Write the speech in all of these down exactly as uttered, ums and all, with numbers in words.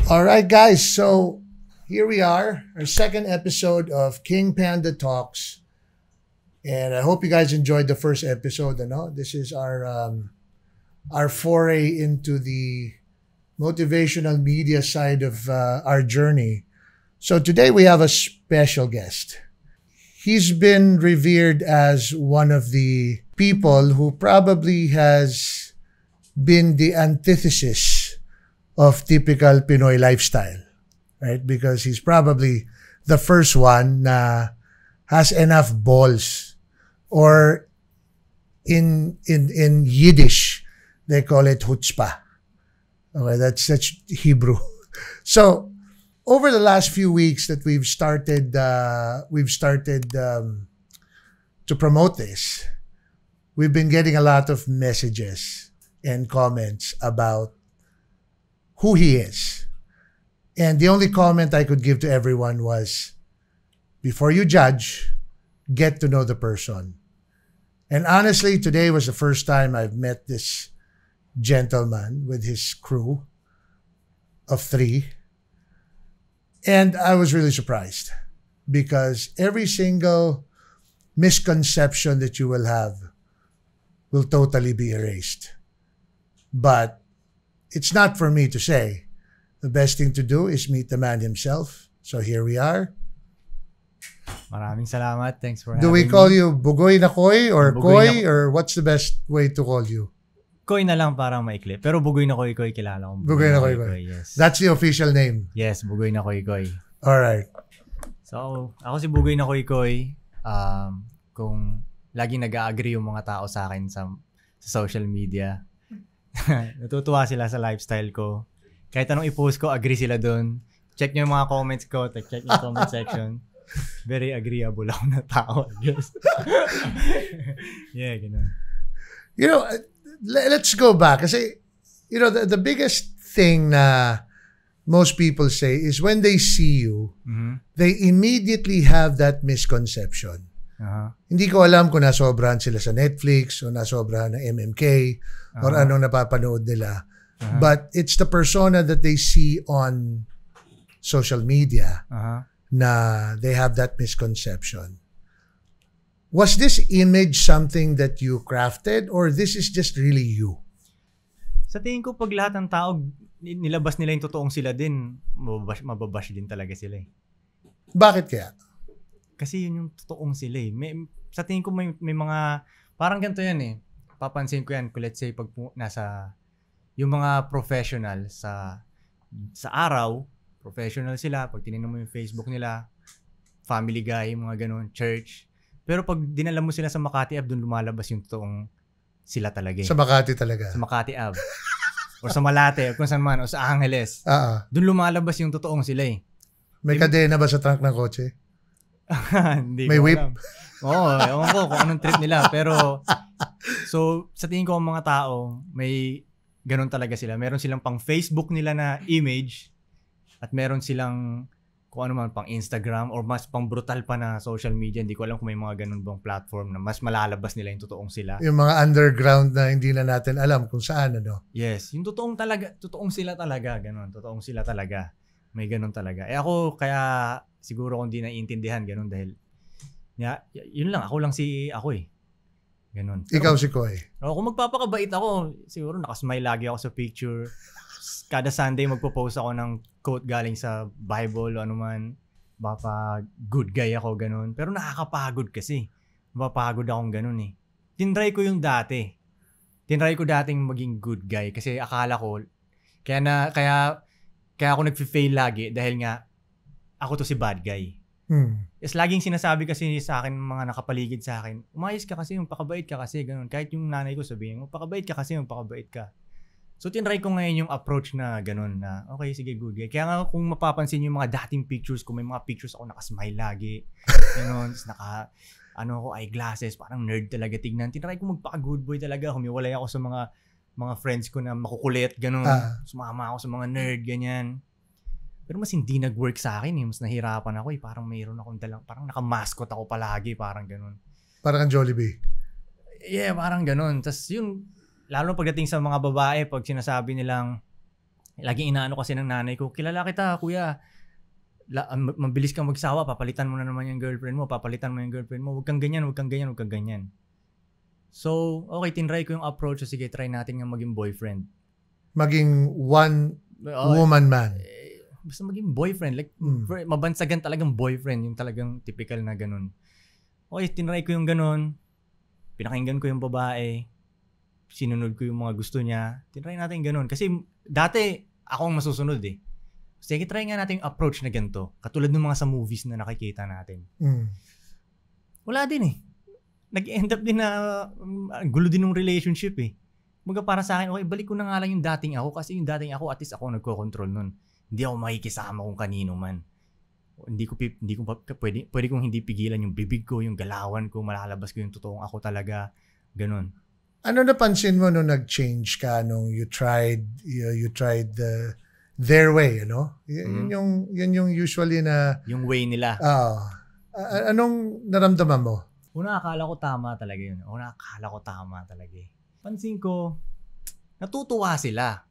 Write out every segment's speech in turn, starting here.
All right, guys. So here we are, our second episode of King Panda Talks. And I hope you guys enjoyed the first episode. Ano? This is our um, our foray into the motivational media side of uh, our journey. So today we have a special guest. He's been revered as one of the people who probably has been the antithesis of typical Pinoy lifestyle, right? Because he's probably the first one na has enough balls, or in in in Yiddish they call it chutzpah. Okay, that's that's Hebrew. So over the last few weeks that we've started uh, we've started um, to promote this, we've been getting a lot of messages and comments about who he is. And the only comment I could give to everyone was, before you judge, get to know the person. And honestly, today was the first time I've met this gentleman with his crew of three. And I was really surprised because every single misconception that you will have will totally be erased. But it's not for me to say. The best thing to do is meet the man himself. So here we are. Maraming salamat. Thanks for Do having me. we call you Bugoy na Koy or Koy, Bugoy na... or what's the best way to call you? Koy na lang parang maikli. Pero Bugoy na Koykoy kilala ko. Bugoy na Koykoy. Yes. That's the official name. Yes, Bugoy na Koykoy. All right. So, ako si Bugoy na Koykoy. Um, kung laging nag-agree yung mga tao sa akin sa, sa social media, natutuwa sila sa lifestyle ko. Kahit anong i-post ko, agree sila dun. Check nyo yung mga comments ko. Check yung comment section. Very agreeable ako na tao, I guess. Yeah, ganun. You know, let's go back. Kasi, you know, the, the biggest thing na most people say is when they see you, mm-hmm. they immediately have that misconception. Uh-huh. Hindi ko alam kung nasobrahan sila sa Netflix o nasobrahan ng M M K uh-huh. or anong napapanood nila. Uh-huh. But it's the persona that they see on social media uh-huh. na they have that misconception. Was this image something that you crafted or this is just really you? Sa tingin ko, pag lahat ng tao nilabas nila yung totoong sila din, mababash, mababash din talaga sila eh. Bakit kaya? Kasi yun yung totoong sila eh. May, sa tingin ko may, may mga, parang ganito yan eh. Papansin ko yan, kung let's say, pag nasa, yung mga professional sa, sa araw, professional sila, pag tinignan mo yung Facebook nila, family guy, mga ganun, church. Pero pag dinala mo sila sa Makati Ave, doon lumalabas yung totoong sila talaga eh. Sa Makati talaga? Sa Makati Ave. O sa Malate, o kung saan man, o sa Angeles. Uh-uh. Doon lumalabas yung totoong sila eh. May kadena ba sa trunk ng kotse? Hindi May ko whip? alam. Oo, ewan ko kung anong trip nila. Pero, so, sa tingin ko ang mga tao, may ganun talaga sila. Meron silang pang Facebook nila na image at meron silang kung ano man, pang Instagram or mas pang brutal pa na social media. Hindi ko alam kung may mga ganun bang platform na mas malalabas nila yung totoong sila. Yung mga underground na hindi na natin alam kung saan, ano? Yes, yung totoong talaga, totoong sila talaga, ganun. Totoong sila talaga. May ganun talaga. Eh ako, kaya siguro kung di naiintindihan, ganun dahil, ya, yun lang, ako lang si, ako eh. Ganun. Pero, ikaw si Koy. O, kung magpapakabait ako, siguro nakasmile lagi ako sa picture. Kada Sunday magpo-post ako ng quote galing sa Bible o ano man. Baka good guy ako, ganun. Pero nakakapagod kasi. Mapapagod akong ganun eh. Tinry ko yung dati. Tinry ko dating maging good guy kasi akala ko, kaya na, kaya, kaya ako nag-fail lagi dahil nga, ako to si bad guy. Hmm. Yes, laging sinasabi kasi sa akin, mga nakapaligid sa akin, umayos ka kasi, magpakabait ka kasi, ganun. Kahit yung nanay ko sabihin, magpakabait ka kasi, magpakabait ka. So, tinry ko ngayon yung approach na ganun na, okay, sige, good guy. Kaya nga kung mapapansin yung mga dating pictures ko, may mga pictures ako nakasmile lagi. Ganun, tapos naka, ano ako, eyeglasses, parang nerd talaga tignan. Tinry ko magpaka-good boy talaga. Humiwalay ako sa mga mga friends ko na makukulit, ganun. Ah. Sumama ako sa mga nerd, ganyan. Pero mas hindi nag-work sa akin eh. Mas nahirapan ako eh. Parang mayroon akong dalang, parang naka-mascot ako palagi, parang ganun. Parang ang Jollibee. Yeah, parang ganun. Tapos yun, lalo pagdating sa mga babae, pag sinasabi nilang, laging inaano kasi ng nanay ko, kilala kita, kuya. La, mabilis kang magsawa, papalitan mo na naman yung girlfriend mo, papalitan mo yung girlfriend mo, huwag kang ganyan, huwag kang ganyan, huwag kang ganyan. So, okay, tinry ko yung approach, so sige, try natin nga maging boyfriend. Maging one oh, woman man. Eh, basta maging boyfriend, like, mm. mabansagan talagang boyfriend, yung talagang typical na ganun. Okay, tinry ko yung ganun, pinakinggan ko yung babae, sinunod ko yung mga gusto niya, tinry natin ganun. Kasi dati, ako ang masusunod eh. Sige, try nga natin yung approach na ganito. Katulad ng mga sa movies na nakikita natin. Mm. Wala din eh. Nag-end up din na um, gulo din ng relationship eh. Mga para sa akin, okay, balik ko na nga lang yung dating ako kasi yung dating ako, at least ako nagko-control nun. Hindi ako makikisama kung kanino man. Hindi ko, hindi ko pwede, pwede kong hindi pigilan yung bibig ko, yung galawan ko, malalabas ko yung totoong ako talaga. Ganun. Ano napansin mo nung nag-change ka nung you tried you, you tried the their way, you know? Y- mm-hmm. Yun yung yun yung usually na yung way nila. Ah. Uh, anong naramdaman mo? Una akala ko tama talaga yun. Una akala ko tama talaga. Eh. Pansin ko natutuwa sila.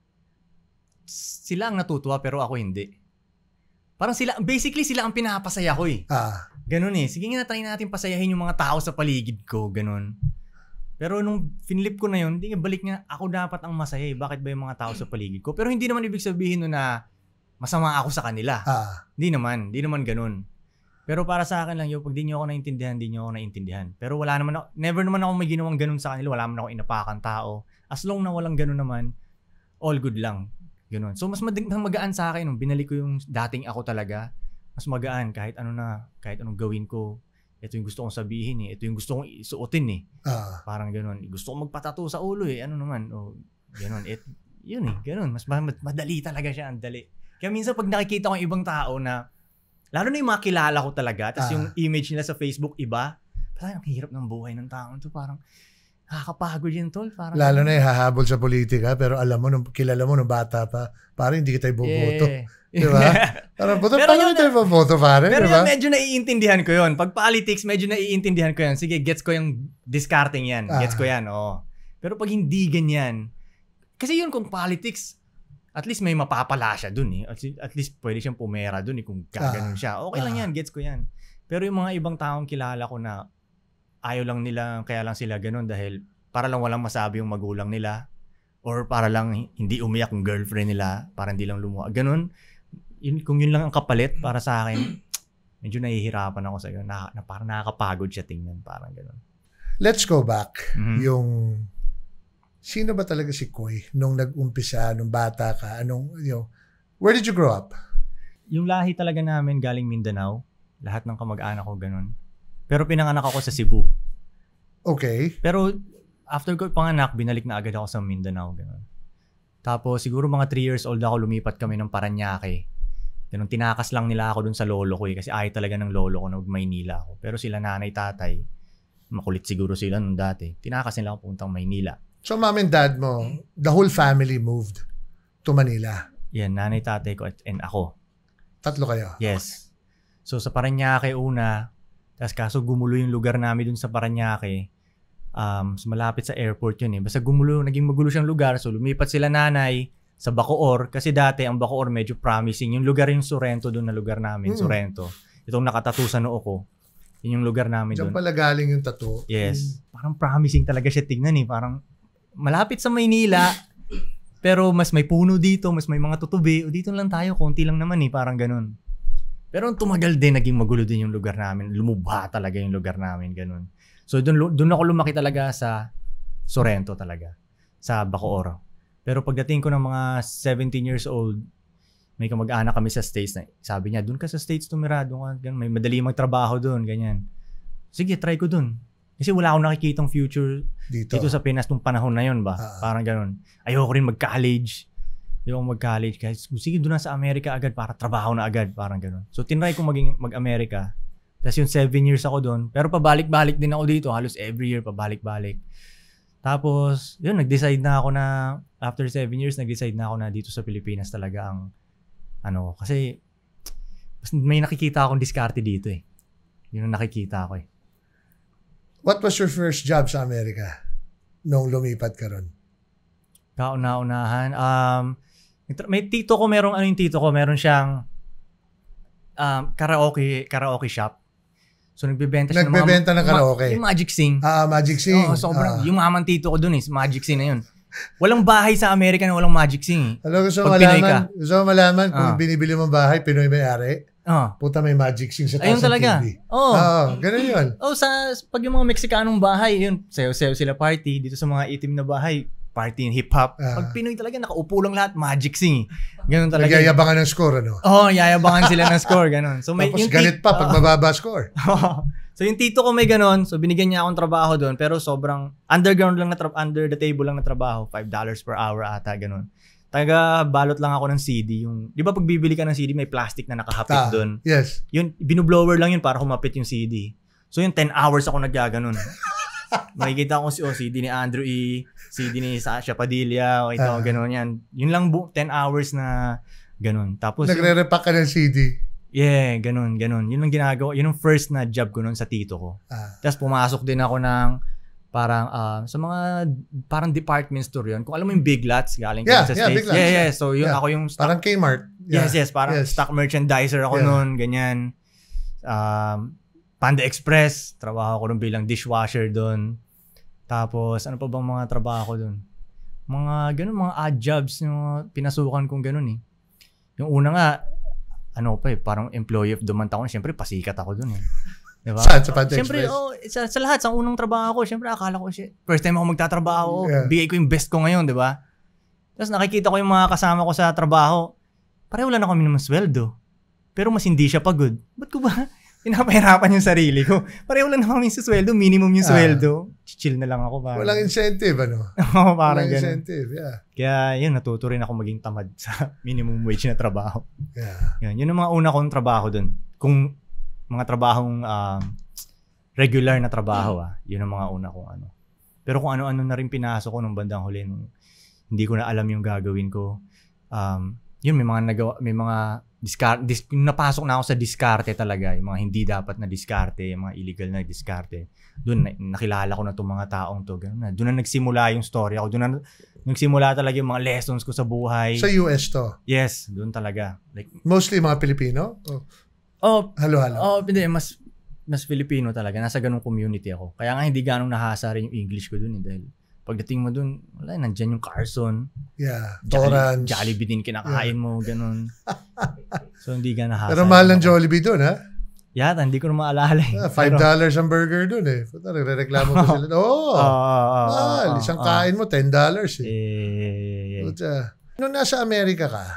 Sila ang natutuwa pero ako hindi. Parang sila basically sila ang pinapasaya ko eh. Ah. Ganun eh. Sige nga, try natin pasayahin yung mga tao sa paligid ko, ganun. Pero nung finlip ko na yun, hindi nga balik nga, ako dapat ang masaya eh. Bakit ba yung mga tao sa paligid ko? Pero hindi naman ibig sabihin nun na masama ako sa kanila. Ah. Hindi naman, hindi naman ganun. Pero para sa akin lang yun, pag di nyo ako naintindihan, di nyo ako naintindihan. Pero wala naman ako, never naman ako may ginawang ganun sa kanila. Wala naman ako inapakan tao. As long na walang ganun naman, all good lang. Ganun. So mas mag- magaan sa akin, nung binalik ko yung dating ako talaga, mas magaan kahit ano na, kahit anong gawin ko. Ito yung gusto kong sabihin eh. Ito yung gusto kong isuotin eh. Uh. Parang gano'n. Gusto kong magpatato sa ulo eh. Ano naman. O, gano'n. Et, yun eh. Gano'n. Mas madali talaga siya. Ang dali. Kaya minsan pag nakikita ko yung ibang tao na, lalo na yung mga kilala ko talaga, tapos uh. yung image nila sa Facebook iba, parang ang hirap ng buhay ng tao. Ito parang, nakakapagod yun tol. Parang, lalo na yung hahabol sa politika, pero alam mo, nung, kilala mo nung bata pa, parang hindi kita iboboto. Yeah. Diba? Parang, buto, parang hindi tayo boboto pare. Pero diba? Yung medyo naiintindihan ko yun. Pag politics, medyo naiintindihan ko yun. Sige, gets ko yung discarding yan. Gets ah. ko yan, oo. Pero pag hindi ganyan, kasi yun kung politics, at least may mapapala siya dun eh. At least, at least pwede siyang pumera dun eh kung gaganon siya. Okay lang yan, gets ko yan. Pero yung mga ibang taong kilala ko na ayaw lang nila, kaya lang sila ganun dahil para lang walang masabi yung magulang nila or para lang hindi umiyak yung girlfriend nila, para hindi lang lumuha. Ganun. Yun, kung yun lang ang kapalit para sa akin, medyo nahihirapan ako sa yun. Na, na parang nakakapagod siya tingnan. Parang gano'n. Let's go back. Mm-hmm. Yung, sino ba talaga si Koy nung nag-umpisa, nung bata ka? Anong, you know, where did you grow up? Yung lahi talaga namin galing Mindanao. Lahat ng kamag-anak ko gano'n. Pero pinanganak ako sa Cebu. Okay. Pero after ko panganak, binalik na agad ako sa Mindanao. Gano'n. Tapos siguro mga three years old ako, lumipat kami ng Paranaque. Ganun, tinakas lang nila ako dun sa lolo ko eh. Kasi ayaw talaga ng lolo ko na Maynila ako. Pero sila nanay, tatay, makulit siguro sila nung dati. Tinakas nila ako puntang Maynila. So mom and dad mo, the whole family moved to Manila? Yan, nanay, tatay ko and ako. Tatlo kayo? Yes. So sa Paranaque una, tapos kaso gumulo yung lugar namin dun sa Paranaque. Um, so malapit sa airport yun eh. Basta gumulo, naging magulo siyang lugar. So lumipat sila nanay sa Bacoor, kasi dati ang Bacoor medyo promising. Yung lugar yung Sorrento doon na lugar namin, mm. Sorrento. Itong nakatattoo sa noo ko. Yun yung lugar namin doon. Diyan pala galing yung tattoo. Yes. Mm. Parang promising talaga siya tignan eh. Parang malapit sa Maynila, pero mas may puno dito, mas may mga tutubi. O dito lang tayo, konti lang naman eh. Parang ganun. Pero tumagal din, naging magulo din yung lugar namin. Lumubha talaga yung lugar namin, ganun. So doon, doon ako lumaki talaga sa Sorrento talaga. Sa Bacoor. Pero pagdating ko ng mga seventeen years old, may kamag-anak kami sa States na sabi niya, doon ka sa States tumira, doon ka, may madali magtrabaho doon, ganyan. Sige, try ko doon. Kasi wala akong nakikitang future dito, dito sa Pinas nung panahon na yun ba? Uh-huh. Parang ganun. Ayoko rin mag-college. Ayoko mag-college. Kasi sige, doon na sa Amerika agad para trabaho na agad. Parang ganun. So, tinry ko maging mag-Amerika. Tapos yung seven years ako doon. Pero pabalik-balik din ako dito. Halos every year, pabalik-balik. Tapos, yun, nag-decide na ako na, after seven years, nag-decide na ako na dito sa Pilipinas talaga ang, ano, kasi, may nakikita akong diskarte dito eh. Yun ang nakikita ako eh. What was your first job sa Amerika nung lumipat ka ron? Kauna-unahan, um, May tito ko, merong ano yung tito ko, meron siyang um, karaoke karaoke shop. So nagbebenta siya Nagbebenta ng, mga, ng karaoke. Ma- yung Magic Sing. Ah, uh, Magic Sing. Oo, sobrang, uh. yung mamang tito ko dun is Magic Sing na yun. Walang bahay sa Amerika na walang Magic Sing. Alam, gusto mo malaman, gusto mo malaman kung uh. binibili mong bahay, Pinoy may-ari? Oh. Puta, may Magic Sing sa taas ng T V. Oo. Oh, ganun yun. Oh, sa pag yung mga Mexicanong bahay, yun, sayo-sayo sila party. Dito sa mga itim na bahay, party and hip-hop. Uh. Pag Pinoy talaga, nakaupo lang lahat, Magic Sing. Ganun talaga. Nagyayabangan ng score, ano? Oo, oh, yayabangan sila ng score, ganun. So, may, tapos yung galit pa pag mababa score. So, yung tito ko may ganun. So, binigyan niya akong trabaho doon. Pero sobrang underground lang na, tra- under the table lang na trabaho. five dollars per hour ata, ganun. Taga balot lang ako ng C D. Yung, di ba pag bibili ka ng C D, may plastic na nakahapit ah, doon? Yes. Yun, binublower lang yun para humapit yung C D. So yun, ten hours ako naggaganon. Makikita ko si oh, C D ni Andrew E, C D ni Sasha Padilla, o ito, ah. gano'n yan. Yun lang bu- ten hours na gano'n. Tapos nagre-repack ka ng C D? Yeah, gano'n, gano'n. Yun ang ginagawa. Yun ang first na job ko noon sa tito ko. Ah. Tapos pumasok din ako ng parang uh, sa mga parang department store yun. Kung alam mo yung Big Lots galing yeah, sa yeah, States. Big Lots, yeah, yeah. So yun yeah. ako yung stock, parang Kmart. Yeah. Yes, yes. Parang yes. stock merchandiser ako yeah. noon. Ganyan. Um, Panda Express. Trabaho ko rin bilang dishwasher doon. Tapos ano pa bang mga trabaho ko doon? Mga ganun, mga odd jobs yung pinasukan kong ganun eh. Yung una nga, ano pa eh, parang employee of the month ako. Siyempre, pasikat ako doon eh. Diba? Saan? Sa Panda Siyempre, Express? oh, sa, sa lahat, sa unang trabaho ko, siyempre, akala ko, shit, first time ako magtatrabaho, yeah. bigay ko yung best ko ngayon, di ba? Tapos nakikita ko yung mga kasama ko sa trabaho, pareho lang na kami naman sweldo. Pero mas hindi siya pagod. Ba't ko ba pinapahirapan yung sarili ko? Pareho lang na kami sa sweldo, minimum yung sweldo. Ah. Chill na lang ako. Parang. Walang incentive, ano? Oo, parang Walang ganun. incentive, yeah. Kaya yun, natuto rin ako maging tamad sa minimum wage na trabaho. Yeah. Yun, yun ang mga una kong trabaho dun. Kung mga trabahong um, regular na trabaho, ah, yun ang mga una kong ano. Pero kung ano-ano na rin pinasok ko nung bandang huli, nung hindi ko na alam yung gagawin ko. Um, yun, may mga nagawa, may mga discard, dis, napasok na ako sa diskarte talaga, yung mga hindi dapat na diskarte, yung mga illegal na diskarte. Doon na, nakilala ko na itong mga taong to. Ganun na. Doon na nagsimula yung story ako. Doon na nagsimula talaga yung mga lessons ko sa buhay. Sa U S to? Yes, doon talaga. Like, mostly mga Pilipino? Oh, oh halo-halo? Oh, hindi, mas mas Filipino talaga. Nasa ganung community ako. Kaya nga hindi ganong nahasa rin yung English ko doon eh. Dahil pagdating mo doon, wala, nandyan yung Carson. Yeah. Jolly, Jollibee din kinakain yeah. mo, ganun. So, hindi ka nahasa. Pero mahal ng Jollibee doon, ha? Yata, hindi ko na maalala eh. Ah, five dollars ang burger doon eh. Puta, nagre-reklamo ko sila. Oo. Oh, oh, oh, mahal. Oh, isang oh, kain mo, ten dollars eh. eh Puta. Nung nasa Amerika ka,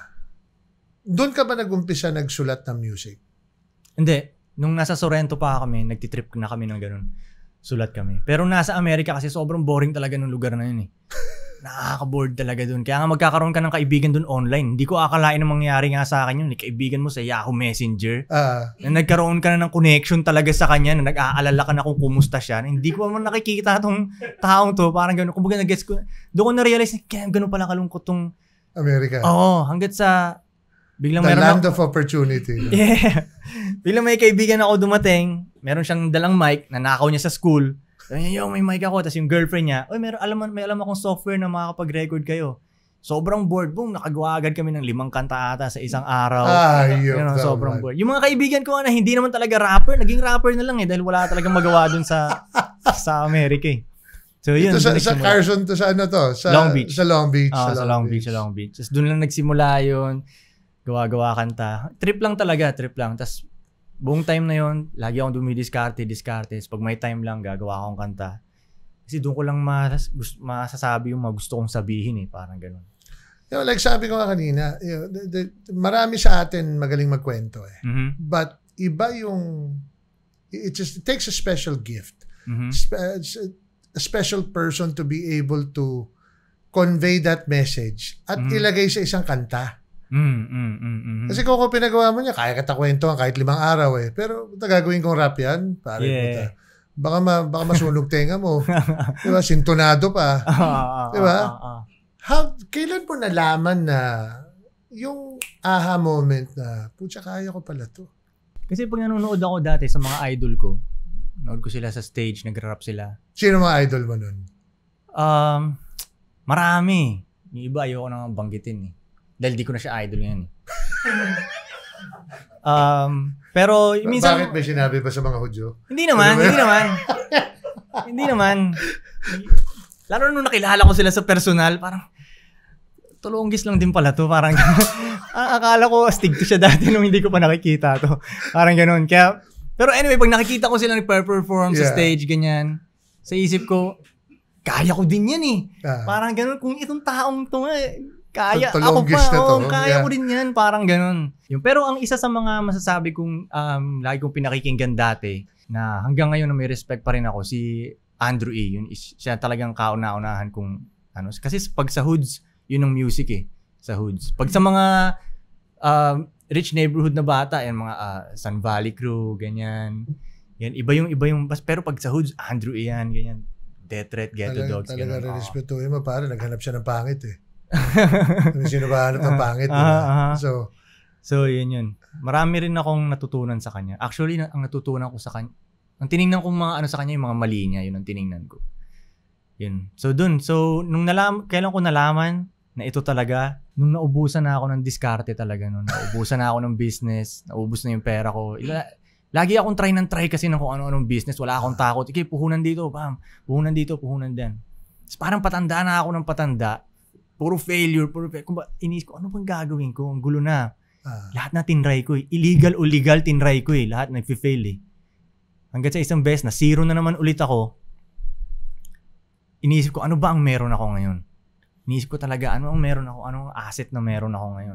doon ka ba nag-umpisa nagsulat ng music? Hindi. Nung nasa Sorrento pa kami, nagtitrip na kami ng ganun. Sulat kami. Pero nasa Amerika kasi sobrang boring talaga ng lugar na yun eh. Nakaka-bored talaga dun. Kaya nga magkakaroon ka ng kaibigan dun online. Hindi ko akalain na mangyari nga sa akin yun. Kaibigan mo sa Yahoo Messenger. Uh, na nagkaroon ka na ng connection talaga sa kanya. Na nag-aalala ka na kung kumusta siya. Hindi ko naman nakikita tong taong to. Parang gano'n. Kung baga nag-guess ko. Doon ko na-realize na kaya gano'n pala kalungkot tong Amerika. Oo. Hanggat sa biglang the land ako, of opportunity. No? Yeah. Biglang may kaibigan ako dumating. Meron siyang dalang mic. Nanakaw niya sa school. Sabi niya, yo, may mic ako. Tapos yung girlfriend niya, oy, meron, alam, may alam akong software na makakapag-record kayo. Sobrang bored. Boom, nakagawa agad kami ng limang kanta ata sa isang araw. Ah, you know, sobrang bored. Yung mga kaibigan ko na hindi naman talaga rapper, naging rapper na lang eh. Dahil wala talagang magawa dun sa sa Amerika eh. So yun. Ito sa, sa Carson, to sa ano to? Sa Long Beach. Sa Long Beach. Oh, sa, sa Long Beach. Beach. Sa Long Beach. Tapos dun lang nagsimula yun. Gawa-gawa kanta. Trip lang talaga, trip lang. Tapos buong time na yun, lagi akong dumidiskarte, diskarte. Pag may time lang, gagawa akong kanta. Kasi doon ko lang mas, gust, masasabi yung mga gusto kong sabihin eh. Parang ganun. You know, like sabi ko nga kanina, you know, the, the, marami sa atin magaling magkwento eh. Mm-hmm. But iba yung, it just it takes a special gift. Mm-hmm. Spe- a special person to be able to convey that message at mm-hmm. ilagay sa isang kanta. Mm, mm, mm, mm. Kasi kung kung pinagawa mo niya, kaya kita kwentuhan kahit limang araw eh. Pero gagawin kong rap yan, pare yeah. puta. Baka, ma, baka masunog tenga mo. Diba? Sintonado pa. Diba? How, kailan po nalaman na yung aha moment na, pucha, kaya ko pala to? Kasi pag nanonood ako dati sa mga idol ko, nanonood ko sila sa stage, nag-rap sila. Sino mga idol mo nun? Um, marami. Yung iba, ayoko nang banggitin eh. Dahil di ko na siya idol ngayon. um, pero minsan... Bakit may sinabi ba sa mga Hudyo? Hindi naman, hindi naman. Hindi naman. Lalo nung nakilala ko sila sa personal, parang tulunggis lang din pala to. Parang akala ko astig to siya dati nung hindi ko pa nakikita to. Parang ganun. Kaya, pero anyway, pag nakikita ko sila nag-perform yeah. sa stage, ganyan, sa isip ko, kaya ko din yan eh. Ah. Parang ganun. Kung itong taong to nga, kaya ako pa. Oh, kaya yeah. ko din yan. Parang ganun. Yung, pero ang isa sa mga masasabi kong, um, lagi kong pinakikinggan dati, na hanggang ngayon na may respect pa rin ako, si Andrew E. Yun, siya talagang kauna-unahan kung, ano, kasi pag sa hoods, yun ang music eh. Sa hoods. Pag sa mga uh, rich neighborhood na bata, yan mga uh, Sun Valley Crew, ganyan. Yan, iba yung, iba yung, pero pag sa hoods, Andrew E. yan, ganyan. Death Threat, Ghetto Dogs. Talaga re-respetuhin mo, parang naghanap siya ng pangit eh. Sino ba hanap ng pangit? Uh, uh, uh, so, so, yun yun. Marami rin akong natutunan sa kanya. Actually, ang natutunan ko sa kanya, ang tiningnan ko mga ano sa kanya, yung mga mali niya, yun ang tiningnan ko. Yun. So, dun. So, nung nalam, kailan ko nalaman na ito talaga, nung naubusan na ako ng diskarte talaga, no? Naubusan na ako ng business, naubos na yung pera ko. Ila, Lagi akong try ng try kasi ng kung ano-anong business. Wala akong takot. Okay, puhunan dito, bam. Puhunan dito, puhunan din. Tapos parang patanda na ako ng patanda. Puro failure, puro failure. Kung ba, inis ko, ano bang gagawin ko? Ang gulo na. Ah. Lahat na tinry ko eh. Illegal o legal tinry ko eh. Lahat nag-fail eh. Hanggang sa isang beses na zero na naman ulit ako, iniisip ko, ano ba ang meron ako ngayon? Iniisip ko talaga, ano ang meron ako? Ano ang asset na meron ako ngayon?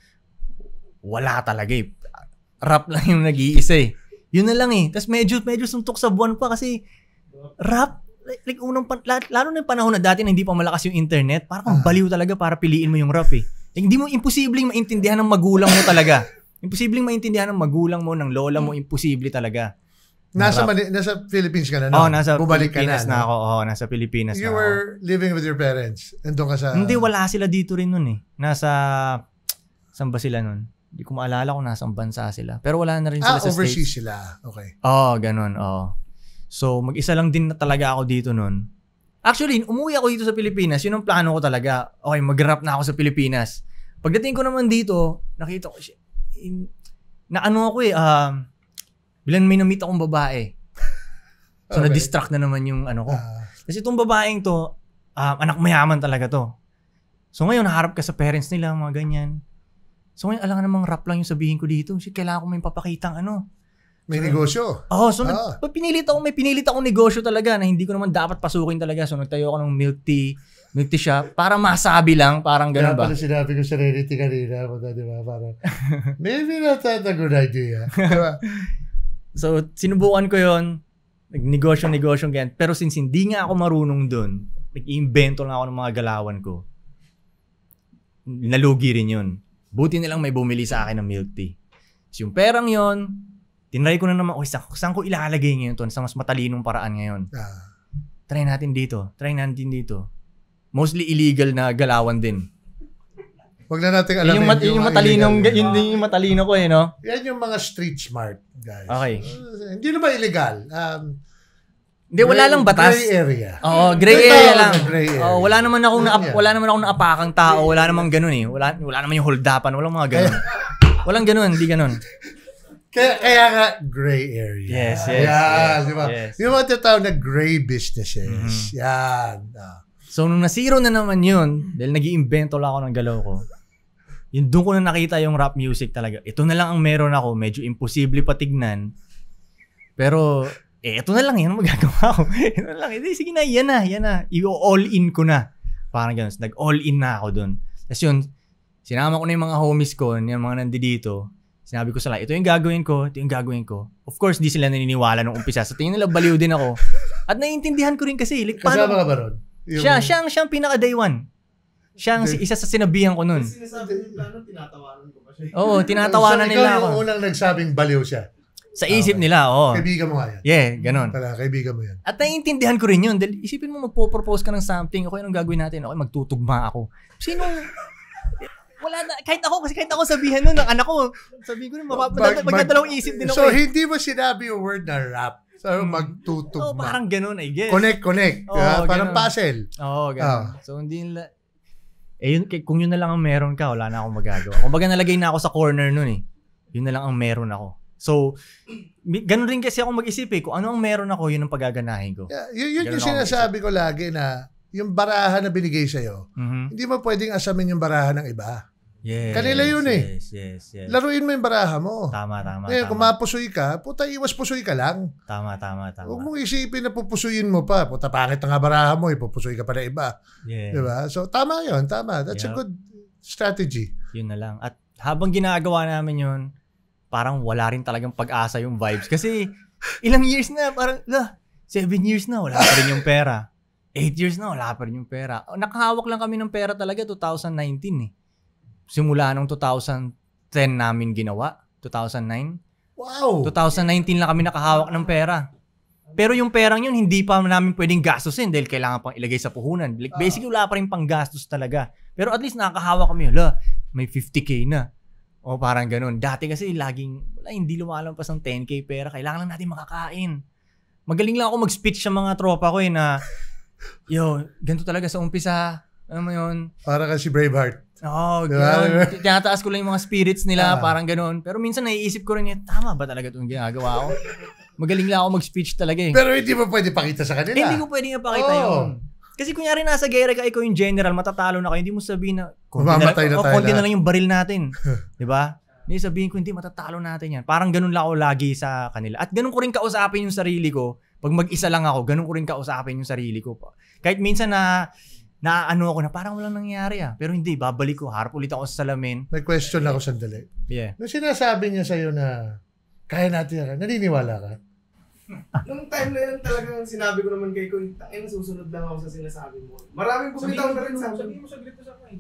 Wala talaga eh. Rap lang yung nag-iisa eh. Yun na lang eh. Tapos medyo, medyo suntok sa buwan pa kasi rap, like, like unang, lalo na yung panahon na dati na hindi pa malakas yung internet, parang baliw talaga para piliin mo yung rap eh. Like, hindi mo, imposibleng maintindihan ng magulang mo talaga. Imposibleng maintindihan ng magulang mo, ng lola mo, imposible talaga. Nasa Mali- nasa Philippines ka na, no? Oh, nasa Bumalik Pilipinas ka na, na ako. Oh, nasa Pilipinas you na ako. You were living with your parents? Nandun ka sa... Hindi, wala sila dito rin nun eh. Nasa... Saan ba sila nun? Hindi ko maalala kung nasang bansa sila. Pero wala na rin sila ah, sa overseas States. sila. Okay. Oo, oh, ganun. Oh. So, mag-isa lang din na talaga ako dito nun. Actually, umuwi ako dito sa Pilipinas. Yun ang plano ko talaga. Okay, mag-rap na ako sa Pilipinas. Pagdating ko naman dito, nakita ko siya. In, na ano ako eh, uh, bilang may na-meet akong babae. So, okay. Na-distract na naman yung ano ko. Uh, Kasi itong babaeng to, uh, anak mayaman talaga to. So, ngayon, naharap ka sa parents nila, mga ganyan. So, ngayon, alam nga namang rap lang yung sabihin ko dito. Kasi kailangan ko may papakitang ano. May so, negosyo. Oo, oh, so ah. nag, pinilit ako, may pinilit akong negosyo talaga na hindi ko naman dapat pasukin talaga. So, nagtayo ako ng milk tea, milk tea shop para masabi lang, parang ganun ba? Kaya pala sinabi ko sa Serenity kanina, di ba? Parang, maybe not that a good idea. Diba? So, sinubukan ko yon, nag-negosyo-negosyo ganyan. Pero since hindi nga ako marunong dun, nag-iimbento lang ako ng mga galawan ko. Nalugi rin yun. Buti nilang may bumili sa akin ng milk tea. So, yung perang yon, tinry ko na naman, okay, saan, saan ko ilalagay ngayon to sa mas matalinong paraan ngayon? Ah. Try natin dito. Try natin dito. Mostly illegal na galawan din. Huwag na natin alamin yung, mat, yung, yung matalinong, yun din yung matalino ko eh, no? Yan yung mga street smart, guys. Okay. Uh, hindi naman illegal. Um, Hindi, wala lang batas. Gray area. Oo, gray area lang. Gray area. Oo, wala naman akong na, wala naman akong naapakang tao, wala namang ganoon eh. Wala wala naman yung holdapan, walang mga ganoon. Walang ganoon, hindi ganoon. Kaya, kaya nga, gray area. Yes, yes. Yan, yes, di ba? Yes. Yung mga tatawag na gray businesses. Mm-hmm. Yan. Ah. So, nung nasiro na naman yun, dahil nag-iimbento lang ako ng galaw ko, yun doon ko na nakita yung rap music talaga. Ito na lang ang meron ako. Medyo imposible patignan. Pero, eh, ito na lang. Yan ang magagawa ko. Ito na lang. Eh, sige na, yan na, yan na. I-all in ko na. Parang gano'n. So, nag-all in na ako doon. Tapos yun, sinama ko na yung mga homies ko, yung mga nandito. Sinabi ko sa lahat, ito yung gagawin ko, ito yung gagawin ko. Of course, di sila naniniwala nung umpisa. Sa tingin nila, baliw din ako. At naiintindihan ko rin kasi. Like, kasama ka ba ron? Yung... Siya, siya, siya ang pinaka-day one. Siya ang isa sa sinabihan ko nun. Sinasabi ng plano, tinatawanan ko pa siya. Oo, tinatawanan so, nila ako. So, ikaw yung unang nagsabing baliw siya? Sa isip okay. nila, oo. Kaibigan mo nga yan? Yeah, ganun. Pala, kaibigan mo yan. At naiintindihan ko rin yun. Dahil isipin mo, magpo-propose ka ng something. Okay, anong gagawin natin? Okay, magtutugma ako. Sino... Wala na, kahit ako, kasi kahit ako sabihan nun ng anak ko, sabihin ko nun, magdadalawang isip din ako. So, eh. hindi mo sinabi yung word na rap. So, hmm. magtutugma. Oh, parang ganun, I guess. Connect, connect. Oh, uh, parang ganun. puzzle. Oo, oh, ganun. Oh. So, hindi nila, Eh, yun, kung yun na lang ang meron ka, wala na akong magagawa. Kung baga nalagay na ako sa corner nun eh. Yun na lang ang meron ako. So, ganun rin kasi ako mag-isip eh. Kung ano ang meron ako, yun ang pagaganahin ko. Yeah, yun yun yung sinasabi ko lagi na yung barahan na binigay sa'yo, mm-hmm. hindi mo pwedeng asamin yung barahan ng iba. Yes, kanila yun eh. Yes, yes, yes. Laruin mo yung baraha mo. Tama, tama, Ngayon, tama. kung mapusoy ka, puta iwas pusoy ka lang. Tama, tama, tama. Huwag mong isipin na pupusuyin mo pa. Puta pangit na nga baraha mo, ipupusoy ka pa na iba. Yeah. Diba? So, tama yun, tama. That's yep. a good strategy. Yun na lang. At habang ginagawa namin yun, parang wala rin talagang pag-asa yung vibes. Kasi ilang years na, parang, lah, seven years na, wala pa rin yung pera. Eight years na, wala pa rin yung pera. Nakahawak lang kami ng pera talaga, twenty nineteen eh. Simula nung twenty ten namin ginawa, two thousand nine. Wow! twenty nineteen lang kami nakahawak ng pera. Pero yung perang yun, hindi pa namin pwedeng gastusin dahil kailangan pang ilagay sa puhunan. Like, basically, wala pa rin pang gastos talaga. Pero at least nakakahawak kami, hala, may fifty K na. O parang ganun. Dati kasi laging, wala, hindi lumalampas ng ten K pera. Kailangan lang natin makakain. Magaling lang ako mag-speech sa mga tropa ko eh na, yo, ganito talaga sa umpisa. Ano mo yun? Para kasi Braveheart. Oo, oh, gano'n. Tinataas ko lang yung mga spirits nila, ah. parang gano'n. Pero minsan naiisip ko rin yun, tama ba talaga itong ginagawa ko? Magaling lang ako mag-speech talaga eh. Pero hindi mo pwede pakita sa kanila. Eh, hindi ko pwede ipakita oh. yun. Kasi kunyari nasa gera ka, ikaw yung general, matatalo na kayo, hindi mo sabihin na, konti na, na, oh, konti na lang yung baril natin. Diba? Hindi sabihin ko, hindi, matatalo natin yan. Parang ganun lang ako lagi sa kanila. At ganun ko rin kausapin yung sarili ko. Pag mag-isa lang ako, ganun ko rin kausapin yung sarili ko. Kahit minsan na, na ano ako na parang walang nangyari ah. Pero hindi, babalik ko. Harap ulit ako sa salamin. May question ako sandali. Yeah. Nung sinasabi niya sa'yo na kaya natin yan, naniniwala ka? Nung time na yun talagang sinabi ko naman kay Koy, tangin susunod lang ako sa sinasabi mo. Maraming bumitaw na rin sa amin. Sabihin mo saglit ko sa akin.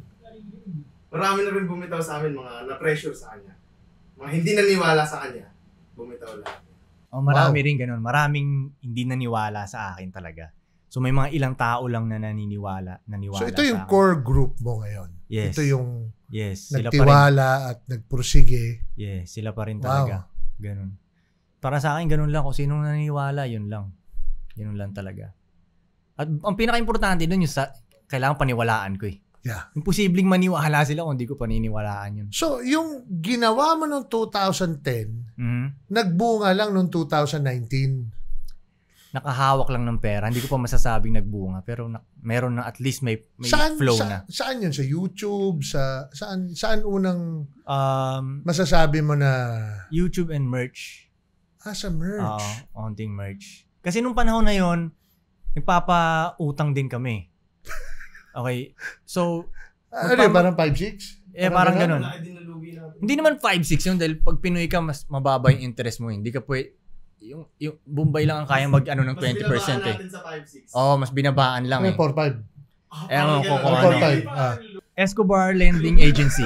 Marami na rin bumitaw sa amin, mga na-pressure sa kanya. Mga hindi naniwala sa kanya, bumitaw lahat. Oh, marami wow. rin ganun. Maraming hindi naniwala sa akin talaga. So may mga ilang tao lang na naniniwala, naniwala. So ito yung core group mo ngayon. Yes. Ito yung yes. nagtiwala at nagpursige. Yes, sila pa rin talaga. Wow. Ganun. Para sa akin, ganun lang. Kung sinong naniniwala, yun lang. Yun lang talaga. At ang pinaka-importante dun yung sa, kailangan paniwalaan ko eh. Yeah. Imposibleng maniwala sila kung hindi ko paniniwalaan yun. So, yung ginawa mo noong twenty ten, mm-hmm. nagbunga lang noong twenty nineteen. Nakahawak lang ng pera. Hindi ko pa masasabing nagbunga. Pero na, meron na at least may, may saan, flow sa, na. Saan yun? Sa YouTube? Sa, saan, saan unang um, masasabi mo na... YouTube and merch. Ah, sa merch. Oo, onting merch. Kasi nung panahon na yon, nagpapautang din kami. Okay. So, ano yun? Parang five six? Eh, parang, parang ganun. Hindi naman five six yun dahil pag Pinoy ka, mas mababa yung interest mo. Hindi ka pwede... Yung, yung Bombay lang ang kayang mag ano ng twenty percent eh. Mas binabaan natin sa five six. Oo, mas binabaan lang eh. four five. Eh, ano, ko ko four five. Ah. Escobar Lending Agency.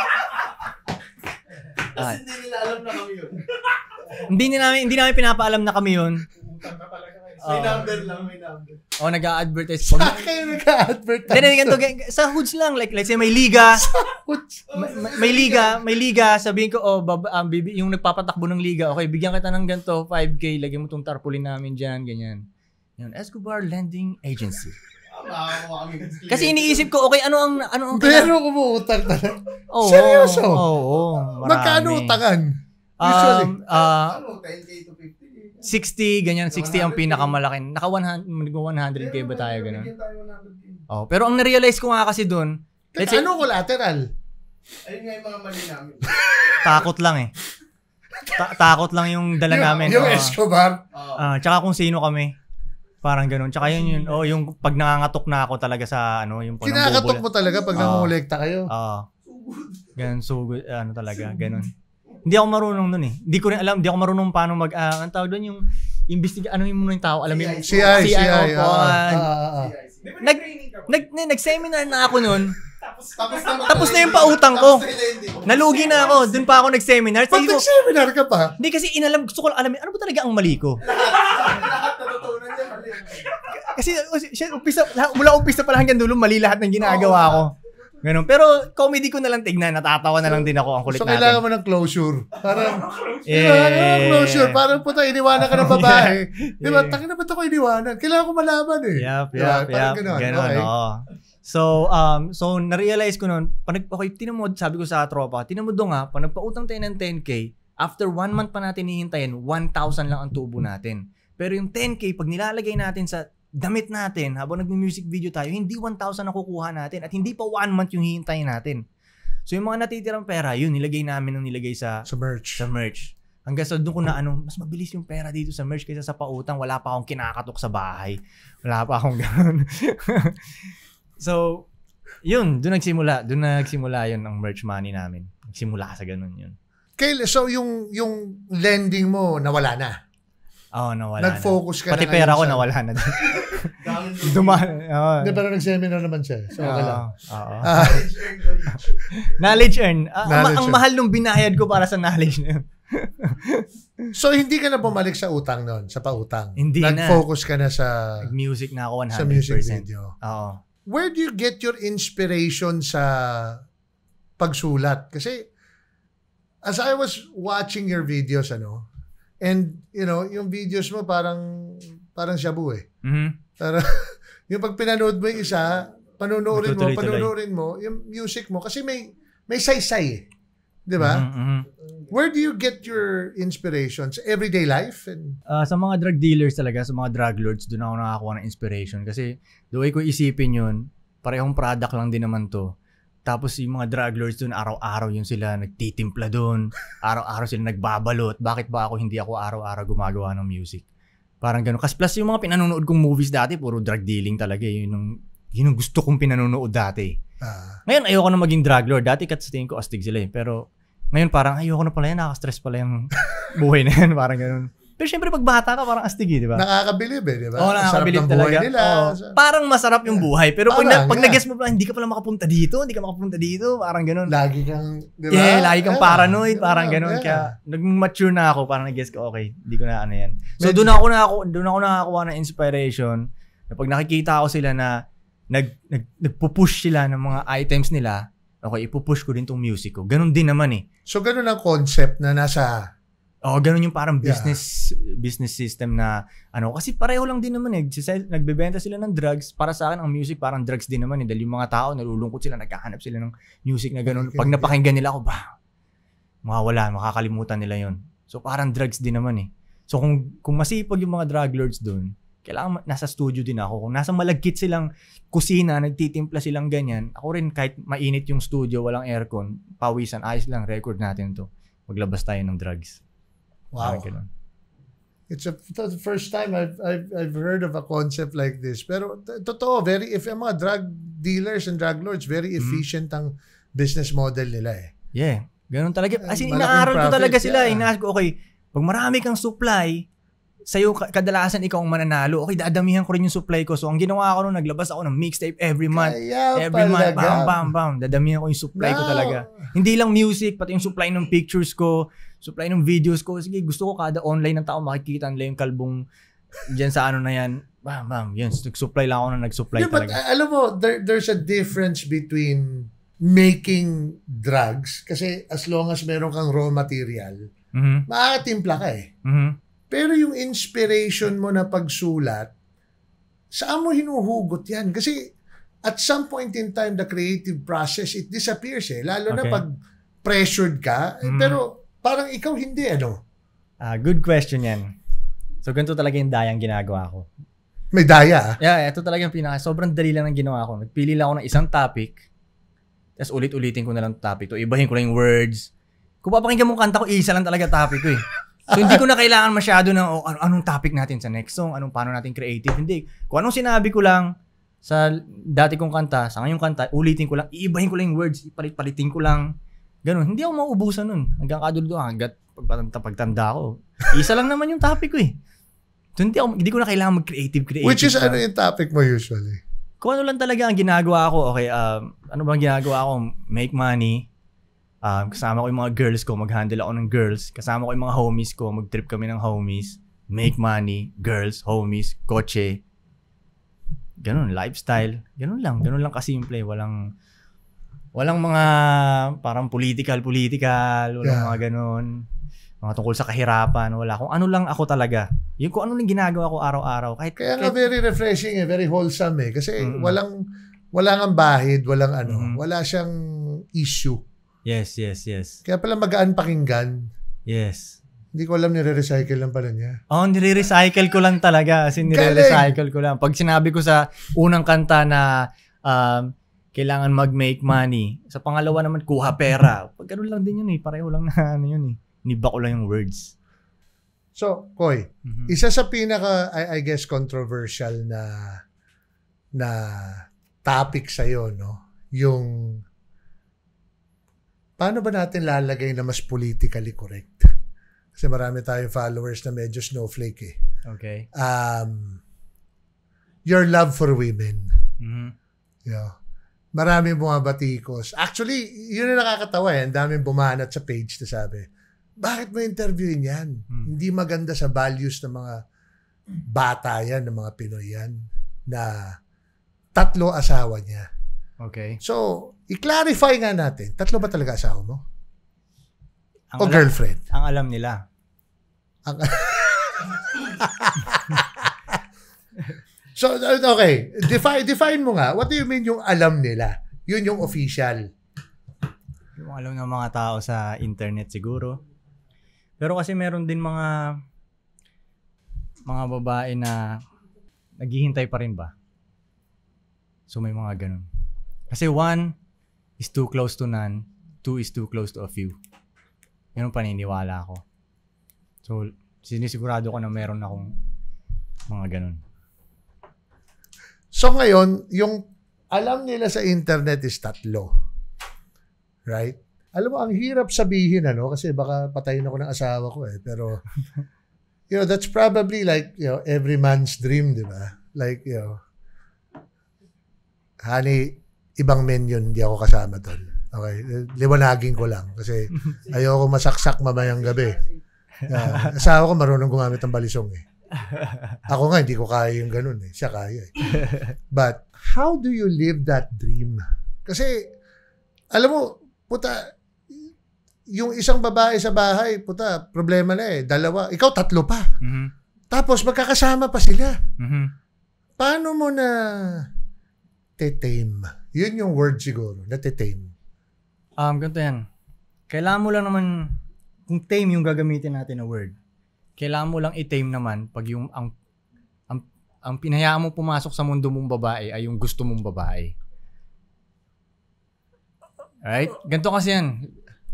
Kasi hindi nila alam na kami yun. Hindi namin hindi namin pinapaalam na kami yun. May number lang, may number. Oh, nag-a-advertise. Sa akin nag-a-advertise. Then, ganito, sa hoods lang. Like, let's say may liga. may, may liga. May liga. Sabihin ko, oh, baba, um, bibi, yung nagpapatakbo ng liga. Okay, bigyan kita ng ganito, five K. Lagyan mo itong tarpaulin namin dyan, ganyan. Yun, Escobar Lending Agency. Kasi iniisip ko, okay, ano ang... Ano ang pero kumuutang talaga. Oh, seryoso? Oo. Oh, oh, magkano utangan? Usually. Um, uh, ano, ten K to fifty K? sixty, ganyan. sixty ang pinakamalaki. Naka one hundred K ba tayo, ganun? Oh, pero ang na-realize ko nga kasi doon, let's say, ano collateral? Ayun nga yung mga mali namin. Takot lang eh. Ta- takot lang yung dala yung, namin. Yung oh. Escobar? Uh, tsaka kung sino kami. Parang ganun. Tsaka yun yun. Oh, yung pag nangangatok na ako talaga sa ano, yung kinakatok mo talaga pag uh, nangungulekta kayo? Oo. Uh, ganun, so good. Ano talaga, ganun. Hindi ako marunong nun eh. Hindi ko rin alam, hindi ako marunong paano mag, uh, ang tawag doon yung, investiga, ano yung muna yung tao, alam mo yung, C I, C I, po. Nag, nag, nag-seminar na ako nun, tapos, tapos, na, tapos na yung pautang ko. Nalugi na ako, dun pa ako nag-seminar. Pag nag-seminar ka pa? Hindi kasi inalam, gusto ko lang alamin, ano ba talaga ang mali ko? Lahat natutunan niya, mali. Kasi, siya, umpisa, mula umpisa pa lang hanggang dulo, mali lahat ng ginagawa ko. Ganun. Pero comedy ko na lang tignan, natatawa na lang din ako ang kulit so, natin. So kailangan mo ng closure. Parang, yeah. Kailangan ng closure. Parang puta, iniwanan ka ng babae. Yeah. Diba? Tangin na ba't ako iniwanan? Kailangan ko malaman eh. Yup, yup, diba? yup. Ganun, okay. oo. So, um, so na-realize ko noon, panag, okay, tinamod, sabi ko sa tropa, tinamod do nga, pag nagpautang tayo ng ten K, after one month pa natin hihintayin, one thousand lang ang tubo natin. Pero yung ten K, pag nilalagay natin sa damit natin, habang nag-music video tayo, hindi one thousand na kukuha natin at hindi pa one month yung hihintayin natin. So yung mga natitirang pera, yun, nilagay namin nung nilagay sa, sa merch. Sa merch. Hanggang sa doon ko na ano, mas mabilis yung pera dito sa merch kaysa sa pautang. Wala pa akong kinakatok sa bahay. Wala pa akong gano'n. So, yun, doon nagsimula. Doon nagsimula yun ang merch money namin. Nagsimula sa gano'n yun. Kay, so yung yung lending mo, nawala na? Oo, oh, nawala Nag-focus na. ka Pati na pera ko sa... nawala na. Duma. Oh. Hindi, pero nag-seminar naman siya. So, okay lang. Oo. Knowledge earn. Uh, knowledge ang, ang mahal nung binayad ko para sa knowledge na yun. So, hindi ka na bumalik sa utang noon, sa pautang? Hindi Nag-focus na. Nag-focus ka na sa... Music na ako one hundred percent. Sa music video. Oo. Where do you get your inspiration sa pagsulat? Kasi, as I was watching your videos, ano, and, you know, yung videos mo parang, parang shabu eh. Mm-hmm. Pero, yung pag pinanood mo yung isa, panunuorin mo, panunuorin mo, yung music mo, kasi may, may saysay eh. Di ba? Mm-hmm. Where do you get your inspirations? Everyday life? And... Uh, sa mga drug dealers talaga, sa mga drug lords, doon ako nakakuha ng inspiration. Kasi, the way ko isipin yun, parehong product lang din naman to. Tapos yung mga drug lords doon, araw-araw yun sila nagtitimpla doon. Araw-araw sila nagbabalot. Bakit ba ako hindi ako araw-araw gumagawa ng music? Parang gano'n. Kasi plus yung mga pinanonood kong movies dati, puro drug dealing talaga. Yun yung, yun yung gusto kong pinanonood dati. Ah. Ngayon, ayoko na maging drug lord. Dati kat sa tingin ko astig sila eh. Pero ngayon parang ayoko na pala yan. Nakaka-stress pala yung buhay na yan. Parang gano'n. Pero syempre pag bata ka, parang astig eh, di ba? Nakakabilib eh, di ba? Oo, nakakabilib talaga. Nila. Oo. Parang masarap yung buhay. Pero pag, parang, na, pag yeah. nag-guess mo pala, hindi ka pala makapunta dito, hindi ka makapunta dito, parang gano'n. Lagi kang, di ba? Yeah, lagi kang yeah. paranoid, parang yeah. gano'n. Yeah. Kaya nag-mature na ako, parang nag-guess ko, okay, hindi ko na ano yan. So doon ako na ako, doon ako nakakuha ng inspiration. Na pag nakikita ko sila na nag, nag, nagpupush sila ng mga items nila, okay, ipupush ko din tong music ko. Ganun din naman eh. So ganun ang concept na nasa... Oo, ganun yung parang Yeah. business business system na ano. Kasi pareho lang din naman eh. Nagbebenta sila ng drugs. Para sa akin, ang music parang drugs din naman eh. Dahil yung mga tao, nalulungkot sila, naghahanap sila ng music na ganun. Pag napakinggan nila ako, bah, mawawala, makakalimutan nila yon. So parang drugs din naman eh. So kung, kung masipag yung mga drug lords doon, kailangan nasa studio din ako. Kung nasa malagkit silang kusina, nagtitimpla silang ganyan, ako rin kahit mainit yung studio, walang aircon, pawisan, ayos lang, record natin to. Maglabas tayo ng drugs. Wow. It's a, the first time I've, I've I've heard of a concept like this. Pero t- totoo, very if yung mga drug dealers and drug lords, very efficient mm-hmm. ang business model nila eh. Yeah, ganun talaga. As in, Malaking inaaral ko profit, talaga sila. yeah. Inaas ko, okay, pag marami kang supply, sa'yo kadalasan ikaw ang mananalo. Okay, dadamihan ko rin yung supply ko. So, ang ginawa ko nung naglabas ako ng mixtape every month. Kaya every month, talaga. bam, bam, bam. Dadamihan ko yung supply no. ko talaga. Hindi lang music, pati yung supply ng pictures ko, supply ng videos ko. Sige, gusto ko kada online ng tao makikita nila yung kalbong dyan sa ano na yan. Bam, bam. Yan, nag-supply lang ako na nag-supply yeah, talaga. But alam mo, there, there's a difference between making drugs kasi as long as meron kang raw material, mm-hmm. makakatimpla ka eh. Mm-hmm. Pero yung inspiration mo na pagsulat, saan mo hinuhugot yan? Kasi at some point in time, the creative process, it disappears eh. Lalo okay. na pag pressured ka. Mm. Pero parang ikaw hindi, ano? Ah, good question yan. So, ganito talaga yung dayang ginagawa ko. May daya? Yeah, ito talaga yung pinaka. Sobrang dali lang ng ginawa ko. Nagpili lang ako ng isang topic, tapos ulit-ulitin ko na lang topic to. Ibahin ko lang yung words. Kung papakinggan mo kanta ko, isa lang talaga topic ko eh. So, hindi ko na kailangan masyado ng oh, anong topic natin sa next song, anong paano natin creative. Hindi. Kung anong sinabi ko lang sa dati kong kanta, sa ngayong kanta, ulitin ko lang, iibahin ko lang yung words, ipalit-palitin ko lang. Ganun. Hindi ako mauubusan nun. Hanggang kadulo hanggat pagtanda ko. Isa lang naman yung topic ko eh. So, hindi, ako, hindi ko na kailangan mag-creative, creative. Which is na. ano yung topic mo usually? Kung ano lang talaga ang ginagawa ko, okay, um, ano bang ginagawa ko? Make money. Um, kasama ko yung mga girls ko, mag-handle ako ng girls. Kasama ko yung mga homies ko, mag-trip kami ng homies. Make money, girls, homies, kotse. Ganun, lifestyle. Ganun lang, ganun lang kasimple. Walang, walang mga parang political-political, walang yeah. mga ganun. Mga tungkol sa kahirapan, wala. Kung ano lang ako talaga. Yung kung ano lang ginagawa ko araw-araw. Kahit, Kaya kahit, nga very refreshing eh, very wholesome eh. Kasi mm-hmm. walang, Wala nga bahid, walang ano, Mhm. wala siyang issue. Yes, yes, yes. Kaya pala magaan pakinggan. Yes. Hindi ko alam, nire-recycle lang pala niya. Oh, nire-recycle ko lang talaga. As in, nire-recycle ko lang. Pag sinabi ko sa unang kanta na um, kailangan mag-make money, sa pangalawa naman, kuha pera. Pag ganun lang din yun eh. Pareho lang na ano yun eh. Niba ko lang yung words. So, Koy, Mhm. isa sa pinaka, I, I guess, controversial na na topic sa'yo, no? Yung paano ba natin lalagay na mas politically correct? Kasi marami tayong followers na medyo snowflake eh. Okay. Um, your love for women. Mhm. Yeah. Marami bumabatikos. Actually, yun na nakakatawa eh. Ang daming bumanat sa page na sabi, bakit mo interviewin yan? Hmm. Hindi maganda sa values ng mga bata yan, ng mga Pinoy yan, na tatlo asawa niya. Okay. So, i-clarify nga natin, tatlo ba talaga asawa mo? Ang O alam- girlfriend? Ang alam nila. Ang So, okay. Define, define mo nga. What do you mean yung alam nila? Yun yung official. Yung alam ng mga tao sa internet siguro. Pero kasi meron din mga mga babae na naghihintay pa rin ba? So may mga ganun. Kasi one is too close to none, two is too close to a few. Yun ang paniniwala ko. So sinisigurado ko na meron akong mga ganun. So ngayon, yung alam nila sa internet is tatlo. Right? Alam mo, ang hirap sabihin, ano, kasi baka patayin ako ng asawa ko eh. Pero, you know, that's probably like, you know, every man's dream, di ba? Like, you know, honey, ibang men yun, hindi ako kasama doon. Okay? Liwanagin ko lang kasi ayoko masaksak mamayang gabi. Uh, asawa ko marunong gumamit ng balisong eh. Ako nga, hindi ko kaya yung ganun eh. Siya kaya eh. But, how do you live that dream? Kasi, alam mo, puta, yung isang babae sa bahay, puta, problema na eh. Dalawa, ikaw tatlo pa. Mhm. Tapos, magkakasama pa sila. Mhm. Paano mo na te-tame? Yun yung word siguro, na te-tame. Um, ganito yan. Kailangan mo lang naman, kung tame yung gagamitin natin na word, kailangan mo lang i-tame naman pag yung, ang, ang, ang pinahayaan mo pumasok sa mundo mong babae ay yung gusto mong babae. Alright? Ganito kasi yan.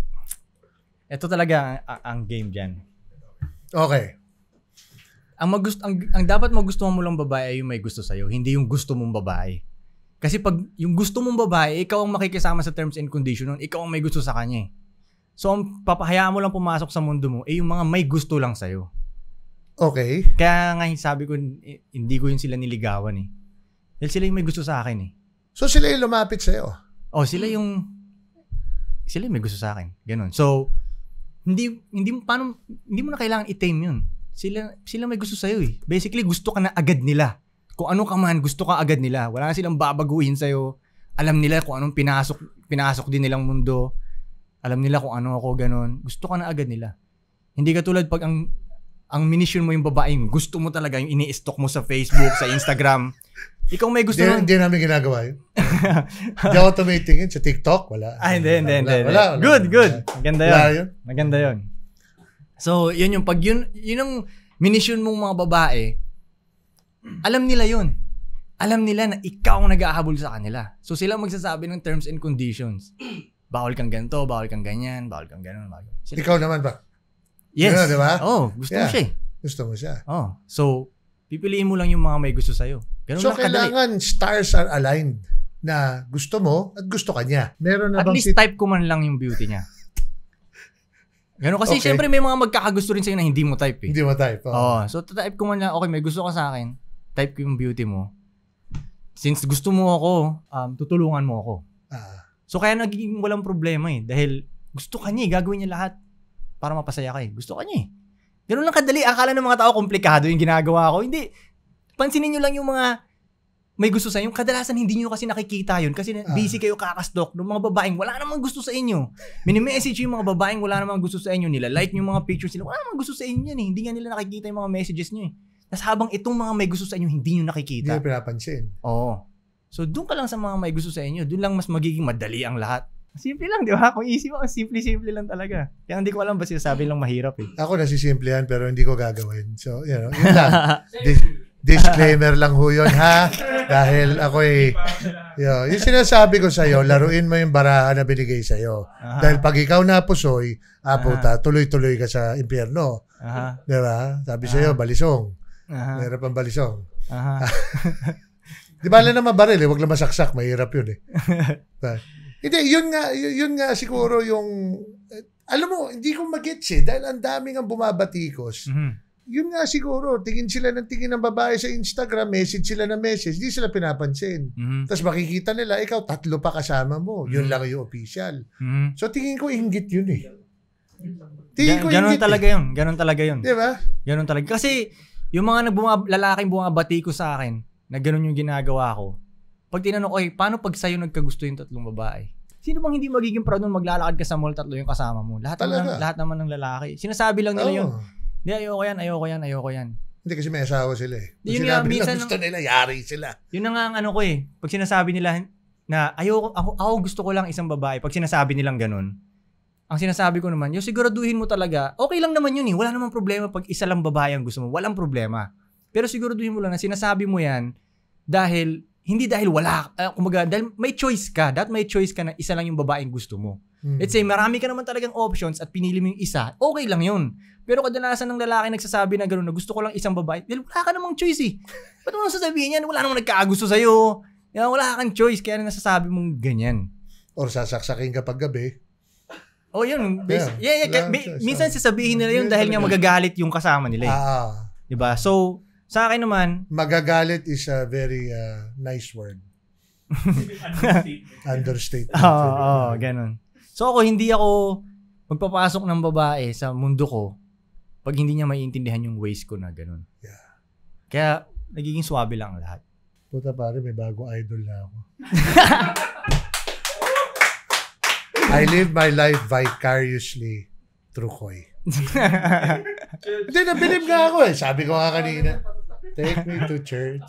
Ito talaga ang, ang game dyan. Okay. Ang, magust, ang, ang dapat magustuhan mo lang babae ay yung may gusto sa'yo, hindi yung gusto mong babae. Kasi pag yung gusto mong babae, ikaw ang makikisama sa terms and conditions nun, ikaw ang may gusto sa kanya eh. So, ang papahayaan mo lang pumasok sa mundo mo, eh yung mga may gusto lang sa'yo. Okay. Kaya nga sabi ko, eh, hindi ko yun sila niligawan eh. Dahil sila yung may gusto sa akin eh. So, sila yung lumapit sa'yo. Oh, sila yung, sila yung may gusto sa akin. Ganon. So, hindi, hindi mo, paano, hindi mo na kailangan i-tame yun. Sila, sila may gusto sa'yo eh. Basically, gusto ka na agad nila. Kung ano ka man, gusto ka agad nila. Wala na silang babaguhin sa'yo. Alam nila kung anong pinasok, pinasok din nilang mundo. Alam nila kung ano ako, ganon. Gusto ka na agad nila. Hindi katulad pag ang ang minisyon mo yung babaeng, gusto mo talaga yung ini-stalk mo sa Facebook, sa Instagram. Ikaw may gusto nun. Hindi namin ginagawa yun. Hindi ako tumitingin sa TikTok. Wala. Ah, hindi, hindi, hindi. Wala, wala, wala. Good, good. Maganda yun. Wala yun. Maganda yun. So, yun yung pag yun, yun ang minisyon mong mga babae, alam nila yun. Alam nila na ikaw ang nag-aahabol sa kanila. So, sila magsasabi ng terms and conditions. Bawal kang ganito, bawal kang ganyan, bawal kang gano'n. Bawal. Sila, Ikaw naman ba? yes. Ganun, di ba? Oh, gusto mo Yeah. siya eh. Gusto mo siya. Oh, so, pipiliin mo lang yung mga may gusto sa'yo. Ganun So, lang kadali. kailangan stars are aligned na gusto mo at gusto ka niya. Meron na At bang least sit- type ko man lang yung beauty niya. Ganun kasi Okay. syempre may mga magkakagusto rin sa'yo na hindi mo type eh. Hindi mo type. Oo. Oh. Oh, so type ko man lang, okay, may gusto ka sa akin, type ko yung beauty mo. Since gusto mo ako, um, tutulungan mo ako. Ah. So kaya nagiging walang problema eh. Dahil gusto ka niya eh, gagawin niya lahat para mapasaya ka eh. Gusto ka niya eh. Ganun lang kadali. Akala ng mga tao komplikado yung ginagawa ko. Hindi. Pansinin nyo lang yung mga may gusto sa inyo. Kadalasan hindi nyo kasi nakikita yun kasi Ah. busy kayo kakastok ng mga babaeng wala namang gusto sa inyo. Mini-message yung mga babaeng wala namang gusto sa inyo nila. Like yung mga pictures nila. Wala namang gusto sa inyo yan eh. Hindi nga nila nakikita yung mga messages nyo eh. Tapos habang itong mga may gusto sa inyo, hindi nyo Hindi nakikita. mo pinapansin. Oo. So, doon ka lang sa mga may gusto sa inyo. Doon lang mas magiging madali ang lahat. Simple lang, di ba? Kung isip mo, simple-simple lang talaga. Kaya hindi ko alam ba sinasabi lang mahirap eh. Ako nasisimplihan pero hindi ko gagawin. So, you know, yun lang. Dis- disclaimer lang ho yun, ha? Dahil ako eh, yun, yung sinasabi ko sa'yo, laruin mo yung baraha na binigay sa'yo. Aha. Dahil pag ikaw napusoy, ah, puta, tuloy-tuloy ka sa impyerno. Aha. Di ba? Sabi sa'yo, balisong. Aha. Mahirap ang balisong. Aha. Di ba lang naman baril eh, wag lang masaksak, mahirap yun eh. Hindi, yun nga, yun, yun nga siguro yung, eh, alam mo, hindi ko mag-gets eh, dahil ang daming ang bumabatikos. Mhm. Yun nga siguro, tingin sila ng tingin ng babae sa Instagram, message sila ng message, hindi sila pinapansin. Mhm. Tapos makikita nila, ikaw tatlo pa kasama mo, yun lang yung official. Mhm. So tingin ko, inggit yun eh. Tingin ko, Ga- ganon inggit talaga eh. yun. Ganon talaga yun. Di ba? Ganon talaga. Kasi, yung mga nagbunga, lalaking bumabati ko sa akin, na ganon yung ginagawa ko, pag tinanong ko, eh, paano pag sa'yo nagkagusto yung tatlong babae? Sino bang hindi magiging proud nung maglalakad ka sa mall, tatlo yung kasama mo? Lahat naman, Talaga? lahat naman ng lalaki. Sinasabi lang nila Oo. yun. Hindi, ayoko yan, ayoko yan, ayoko yan. Hindi kasi may asawa sila eh. Kung Yun nga, sinabi nila minsan gusto nila, yari sila. Yun na nga ang ano ko eh. Pag sinasabi nila na ayoko, ako, ako gusto ko lang isang babae, pag sinasabi nilang ganun, ang sinasabi ko naman, yung siguraduhin mo talaga, okay lang naman yun eh. Wala namang problema pag isa lang babae ang gusto mo. Walang problema. Pero siguraduhin mo lang na sinasabi mo yan dahil, hindi dahil wala, uh, kumaga, dahil may choice ka. Dahil may choice ka na isa lang yung babaeng gusto mo. Hmm. Let's say, marami ka naman talagang options at pinili mo yung isa, okay lang yun. Pero kadalasan ng lalaki nagsasabi na gano'n na gusto ko lang isang babae, dahil wala ka namang choice eh. Ba't mo sasabihin yan? Wala namang nagkakagusto sa'yo. Yan, wala kang choice, kaya nasasabi mong ganyan. Or sasaksakin ka pag gabi. Oh, yun. Bas- Yeah. yeah, yeah, Wala, may- so- minsan so- sasabihin nila yun yun dahil nga talaga. magagalit yung kasama nila eh. Ah, Diba? So, sa akin naman, magagalit is a very uh, nice word. Understatement. oo, oh, oh, ganun. So ako, hindi ako magpapasok ng babae sa mundo ko pag hindi niya maiintindihan yung ways ko na ganun. Yeah. Kaya, nagiging swabe lang ang lahat. Puta pare, may bagong idol na ako. I live my life vicariously through Koy. Hindi, nabilib nga ako eh. Sabi ko nga kanina, take me to church.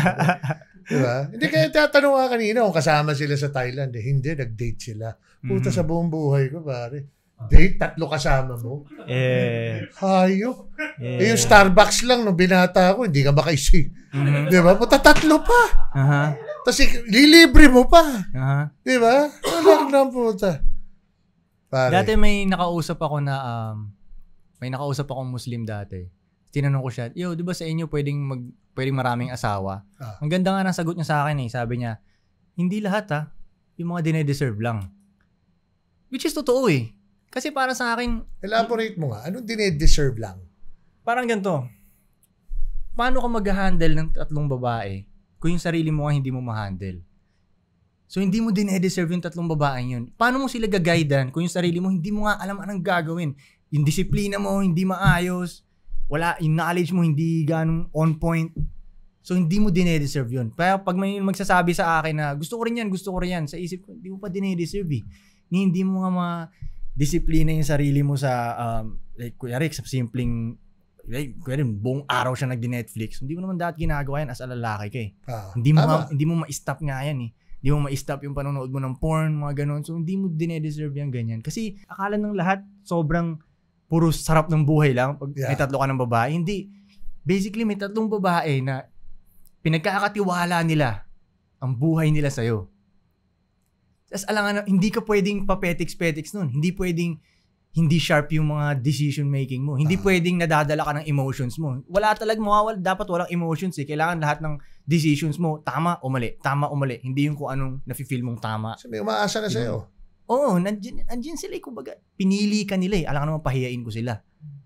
Diba? Hindi, kaya tatanong nga kanina kung kasama sila sa Thailand. Eh. Hindi, nag-date sila. Puta Mhm. sa buong buhay ko, pare. Date, tatlo kasama mo. Eh, Hayop. eh. Eh, yung Starbucks lang nung binata ako, hindi ka makaisi. Mhm. Di ba? Puta, tatlo pa. Aha. Tapos ik- lilibre mo pa. Aha. Di ba? Walang na puta. Pare. Dati may nakausap ako na, um, may nakausap akong Muslim dati. Tinanong ko siya, yo, di ba sa inyo pwedeng, mag, pwedeng maraming asawa? Ah. Ang ganda nga ng sagot niya sa akin eh. Sabi niya, hindi lahat ha. Yung mga dinedeserve lang. Which is totoo eh. Kasi para sa akin, Elaborate mo nga. Anong dinedeserve lang? parang ganito. Paano ka mag-handle ng tatlong babae kung yung sarili mo nga hindi mo ma-handle? So, hindi mo dinedeserve yung tatlong babaeng yun. Paano mo sila gagaidan kung yung sarili mo hindi mo nga alam anong gagawin? Yung disiplina mo, hindi maayos. Wala, yung knowledge mo, hindi ganong on point. So, hindi mo dinedeserve yun. Kaya pag may magsasabi sa akin na gusto ko rin yan, gusto ko rin yan, sa isip ko, hindi mo pa dinedeserve eh. Hindi mo nga ma-disiplina yung sarili mo sa, um, like, kuya Rick, sa simpleng, like, kuya Rick, buong araw siya nagdi-Netflix. Hindi mo naman dapat ginagawa yan as a lalaki ka eh. Ah, Hindi mo, tama. ma- hindi mo ma-stop nga yan eh. Hindi mo ma-stop yung panonood mo ng porn, mga ganon. So, hindi mo dinedeserve yung ganyan. Kasi, akala ng lahat, sobrang puro sarap ng buhay lang pag Yeah. may tatlo ka ng babae. Hindi. Basically, may tatlong babae na pinagkakatiwala nila ang buhay nila sa'yo. Tapos, alangan, hindi ka pwedeng papetiks-petiks nun. Hindi pwedeng hindi sharp yung mga decision making mo. Hindi Ah. pwedeng nadadala ka ng emotions mo. Wala talaga, mawawala. Dapat walang emotions eh. Kailangan lahat ng decisions mo, tama o mali. Tama o mali. Hindi yung kung anong nafe-feel mong tama. Kasi may umaasa na sa'yo. Oo, nandiyan, nandiyan sila eh. Kumbaga, pinili ka nila eh. Alam ka naman, pahiyain ko sila.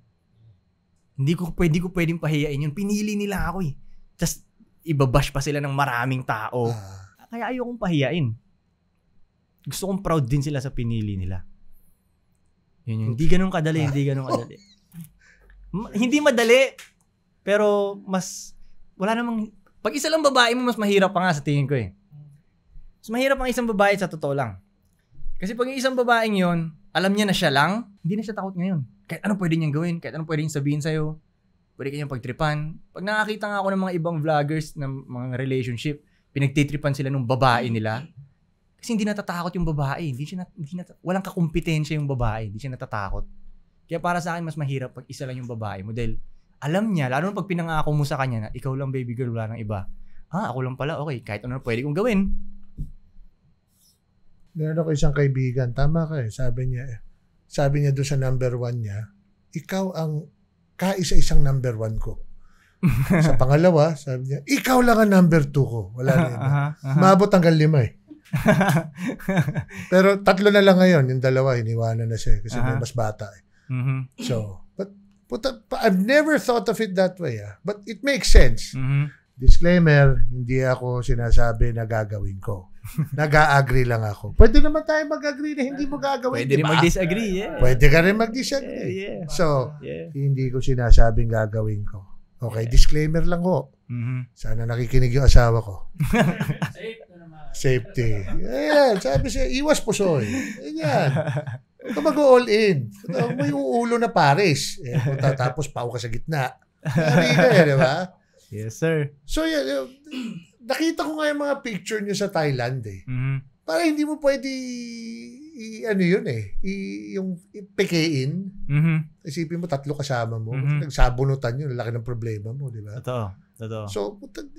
Hindi ko pwede ko pwedeng pahiyain yun. Pinili nila ako eh. Tapos, ibabash pa sila ng maraming tao. Ah, Kaya ayokong pahiyain. Gusto kong proud din sila sa pinili nila. Yun yun. Hindi ganun kadali, hindi ganun kadali. Ma- hindi madali, pero mas, wala namang, pag isa lang babae mo, mas mahirap pa nga sa tingin ko eh. Mas mahirap ang isang babae sa totoo lang. Kasi pag yung isang babaeng yun, alam niya na siya lang, hindi na siya takot ngayon. Kahit anong pwede niyang gawin, kahit anong pwede niyang sabihin sa'yo, pwede kanyang pagtripan. Pag nakakita nga ako ng mga ibang vloggers ng mga relationship, pinagtitripan sila ng babae nila. Kasi hindi natatakot yung babae. Hindi siya, nat, hindi nat, walang kakumpetensya yung babae. Hindi siya natatakot. Kaya para sa akin, mas mahirap pag isa lang yung babae mo. Dahil alam niya, lalo na pag pinangako mo sa kanya na ikaw lang baby girl, wala nang iba. Ah, ako lang pala. Okay, kahit ano na pwede kong gawin. Meron ako isang kaibigan. Tama ka eh. Sabi niya, sabi niya doon sa number one niya, ikaw ang kaisa-isang number one ko. Sa pangalawa, sabi niya, ikaw lang ang number two ko. Wala na iba. Aha, aha. Maabot hanggang lima eh. Pero tatlo na lang ngayon. Yung dalawa, iniwanan na siya kasi may mas bata eh. Mm-hmm. So, but, but, but I've never thought of it that way. Ah. But it makes sense. Mm-hmm. Disclaimer, hindi ako sinasabi na gagawin ko. Nag-a-agree lang ako. Pwede naman tayo mag-agree na hindi mo gagawin. Pwede rin diba? mag-disagree, yeah. Pwede ka rin mag-disagree. Yeah, yeah. So, Yeah. hindi ko sinasabing gagawin ko. Okay, yeah. Disclaimer lang ko. Mm-hmm. Sana nakikinig yung asawa ko. Safety. Ayan, sabi siya, iwas pusoy. Ayan. Huwag ka mag-all in. May uulo na pares. Eh, tapos pao ka sa gitna. Nari ka eh, di ba? Yes, sir. So, yeah, nakita ko nga yung mga picture nyo sa Thailand eh. Mm-hmm. Para hindi mo pwede i, ano yun eh, i, yung pikein. Mm-hmm. Isipin mo, tatlo kasama mo. Mm-hmm. Nagsabunutan yun, laki ng problema mo, di ba? Totoo. Totoo. So,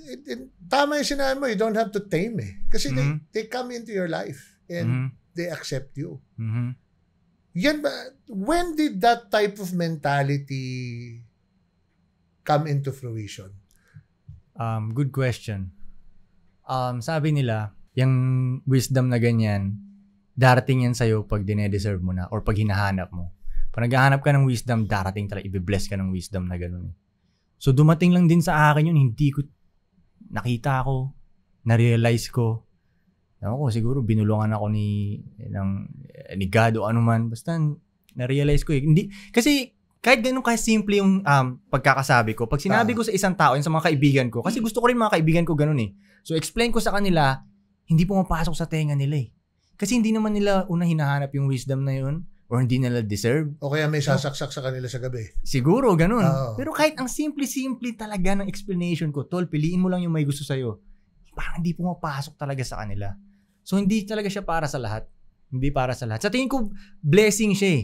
tama yung sinabi mo, you don't have to tame eh. Kasi Mm-hmm. they, they come into your life and Mm-hmm. they accept you. Mm-hmm. Yan ba, when did that type of mentality come into fruition? Um, good question. Um, sabi nila, yung wisdom na ganyan, darating yan sa'yo pag dinedeserve mo na or pag hinahanap mo. Pag naghahanap ka ng wisdom, darating talaga, i-bless ka ng wisdom na gano'n. So, dumating lang din sa akin yun, hindi ko, nakita ko, na-realize ko, ako, siguro binulungan ako ni, ng, ni God o anuman, basta na-realize ko eh. Hindi, kasi, kahit ganun kahit simple yung um, pagkakasabi ko, pag sinabi ko sa isang tao, yun sa mga kaibigan ko, kasi gusto ko rin mga kaibigan ko ganun eh. So, explain ko sa kanila, hindi pumapasok sa tenga nila eh. Kasi hindi naman nila una hinahanap yung wisdom na yun or hindi nila deserve. O kaya may sasaksak sa kanila sa gabi. Siguro, ganun. Oh. Pero kahit ang simple-simple talaga ng explanation ko, tol, piliin mo lang yung may gusto sa'yo. Parang hindi pumapasok talaga sa kanila. So, hindi talaga siya para sa lahat. Hindi para sa lahat. Sa tingin ko, blessing siya eh.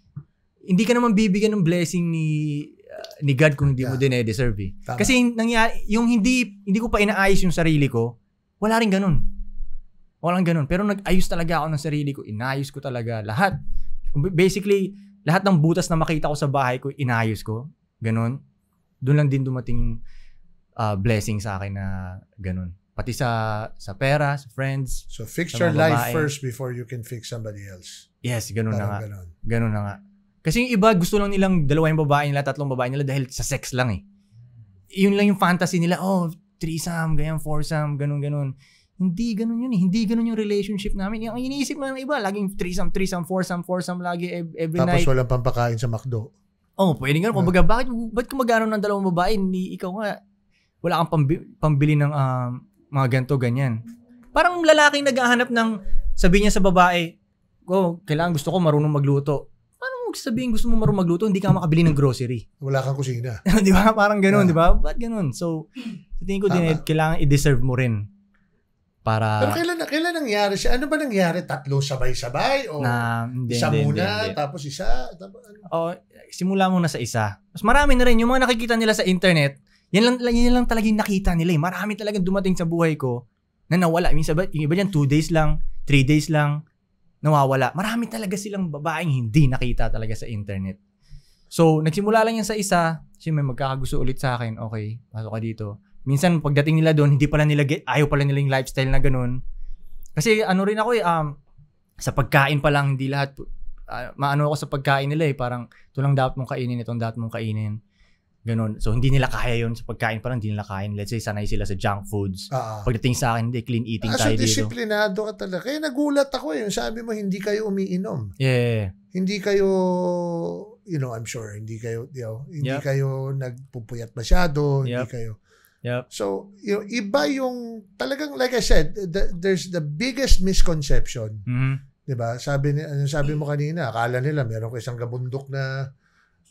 Hindi ka naman bibigyan ng blessing ni uh, ni God kung hindi yeah. mo dine-deserve eh. Tama. Kasi nangyari, yung hindi hindi ko pa inaayos yung sarili ko, wala rin ganun. Walang ganun. Pero nag-ayos talaga ako ng sarili ko. Inayos ko talaga lahat. Basically, lahat ng butas na makita ko sa bahay ko, inayos ko. Ganun. Doon lang din dumating yung uh, blessing sa akin na ganun. Pati sa sa pera, sa friends. So, fix your life first before you can fix somebody else. Yes, ganun Parang na nga. Ganun. Ganun na nga. Kasi yung iba, gusto lang nilang dalawa yung babae nila, tatlong babae nila dahil sa sex lang eh. Yun lang yung fantasy nila. Oh, threesome, ganyan, foursome, ganun, ganun. Hindi ganun yun eh. Hindi ganun yung relationship namin. Yung iniisip lang ng iba, laging threesome, threesome, foursome, foursome, lagi every Tapos night. Tapos walang pampakain sa McDo. Oh, pwede nga. Kumbaga, bakit, ba't kung magano ng dalawang babae, hindi ikaw nga, wala kang pambi, pambili ng um, mga ganto, ganyan. Parang lalaking naghahanap ng, sabi niya sa babae, oh, kailangan gusto ko marunong magluto. Paano mo sabihin gusto mo marunong magluto, hindi ka makabili ng grocery? Wala kang kusina. Di ba? Parang ganun, yeah. di ba? Ba't ganun? So, sa tingin ko din, kailangan i-deserve mo rin. Para... Pero kailan, kailan nangyari siya? Ano ba nangyari? Tatlo sabay-sabay? O na, hindi, isa hindi, muna, hindi, hindi. tapos isa? Tapos, ano? O, simula muna sa isa. Mas marami na rin. Yung mga nakikita nila sa internet, yan lang, yan lang talagang nakita nila eh. Marami talagang dumating sa buhay ko na nawala. I mean, yung iba dyan, two days lang, three days lang, nawawala. Marami talaga silang babaeng hindi nakita talaga sa internet. So, nagsimula lang yan sa isa. Kasi may magkakagusto ulit sa akin. Okay, pasok ka dito. Minsan, pagdating nila doon, hindi pala nila, ayaw pala nila yung lifestyle na ganun. Kasi ano rin ako eh, um, sa pagkain pa lang, hindi lahat, uh, maano ako sa pagkain nila eh. Parang, ito lang dapat mong kainin, itong dapat mong kainin. Ganun. So, hindi nila kaya yun sa pagkain pa lang, hindi nila kain. Let's say, sanay sila sa junk foods. Uh-huh. Pagdating sa akin, hindi, clean eating ah, tayo so dito. So, disiplinado ka talaga. Kaya nagulat ako eh. Sabi mo, hindi kayo umiinom. Yeah. Hindi kayo, you know, I'm sure, hindi kayo, you know, hindi yep. kayo nagpupuyat masyado, hindi yep. kayo. Yep. So, you know, iba yung, talagang, like I said, the, there's the biggest misconception. Mm-hmm. Diba? Sabi, ni, sabi mo kanina, akala nila, meron ko isang gabundok na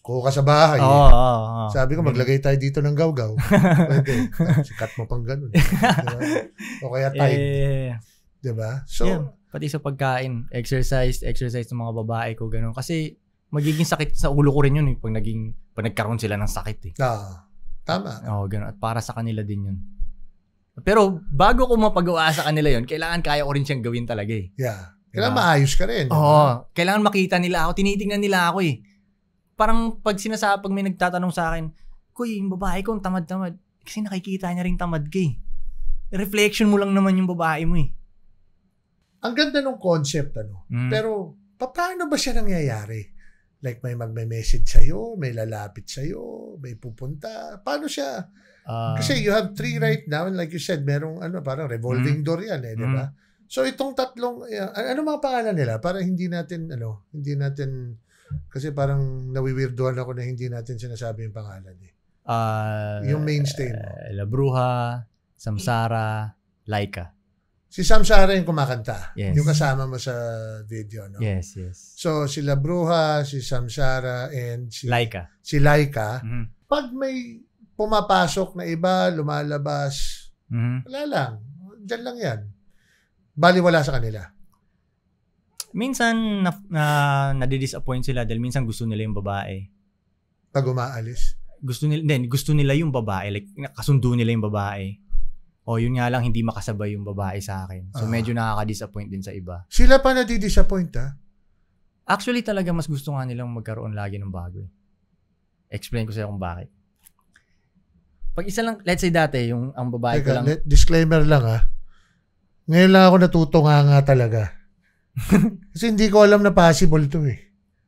kuha ka sa bahay. Oo, eh. oo, oo. Sabi ko, maglagay tayo dito ng gaw-gaw. Pwede. Sikat mo pang ganun. Diba? O kaya time. Eh, Diba? So, yeah, pati sa pagkain, exercise, exercise ng mga babae ko, ganun. Kasi magiging sakit sa ulo ko rin yun eh, pag naging, pag nagkaroon sila ng sakit eh. ah, tama. Oo, ganun. At para sa kanila din yun. Pero bago ko mapagawa sa kanila yun, kailangan kaya ko rin siyang gawin talaga eh. Yeah. Kailangan Diba? maayos ka rin. Oo. Diba? Kailangan makita nila ako. Tinitingnan nila ako eh. Parang pag sinasabi, pag may nagtatanong sa akin, Kuy, yung babae ko, ang tamad-tamad. Kasi nakikita niya rin tamad ka eh. Reflection mo lang naman yung babae mo eh. Ang ganda ng concept, ano. Mm. Pero, pa- paano ba siya nangyayari? Like, may magme-message sa'yo, may lalapit sa'yo, may pupunta. Paano siya? Ah, Kasi you have three right now, and like you said, merong ano, parang revolving Mm. door yan eh, di ba? So itong tatlong, uh, ano mga pangalan nila? Para hindi natin, ano, hindi natin, kasi parang nawiwirduhan ako na hindi natin sinasabi yung pangalan eh. ah, Yung mainstay mo. eh, La Bruja, Samsara, Laika. Si Samsara yung kumakanta. Yes. Yung kasama mo sa video, no? Yes, yes. So sila Bruja, si Samsara, and si, Laika. si Laika. Mhm. Pag may pumapasok na iba, lumalabas, Mhm. wala lang. Diyan lang yan. Baliwala sa kanila. Minsan, na, na, nadi-disappoint sila dahil minsan gusto nila yung babae. Pag umaalis. Gusto nila, then, gusto nila yung babae. Like, kasundo nila yung babae. O yun nga lang, hindi makasabay yung babae sa akin. So, Ah. medyo nakaka-disappoint din sa iba. Sila pa nadidisappoint, ha? Actually, talaga mas gusto nga nilang magkaroon lagi ng bago. eh. Explain ko sa'yo kung bakit. Pag isa lang, let's say dati, yung ang babae ko Teka, lang, let- disclaimer lang, ha? Ngayon lang ako natutunga nga talaga. Kasi hindi ko alam na possible to, eh.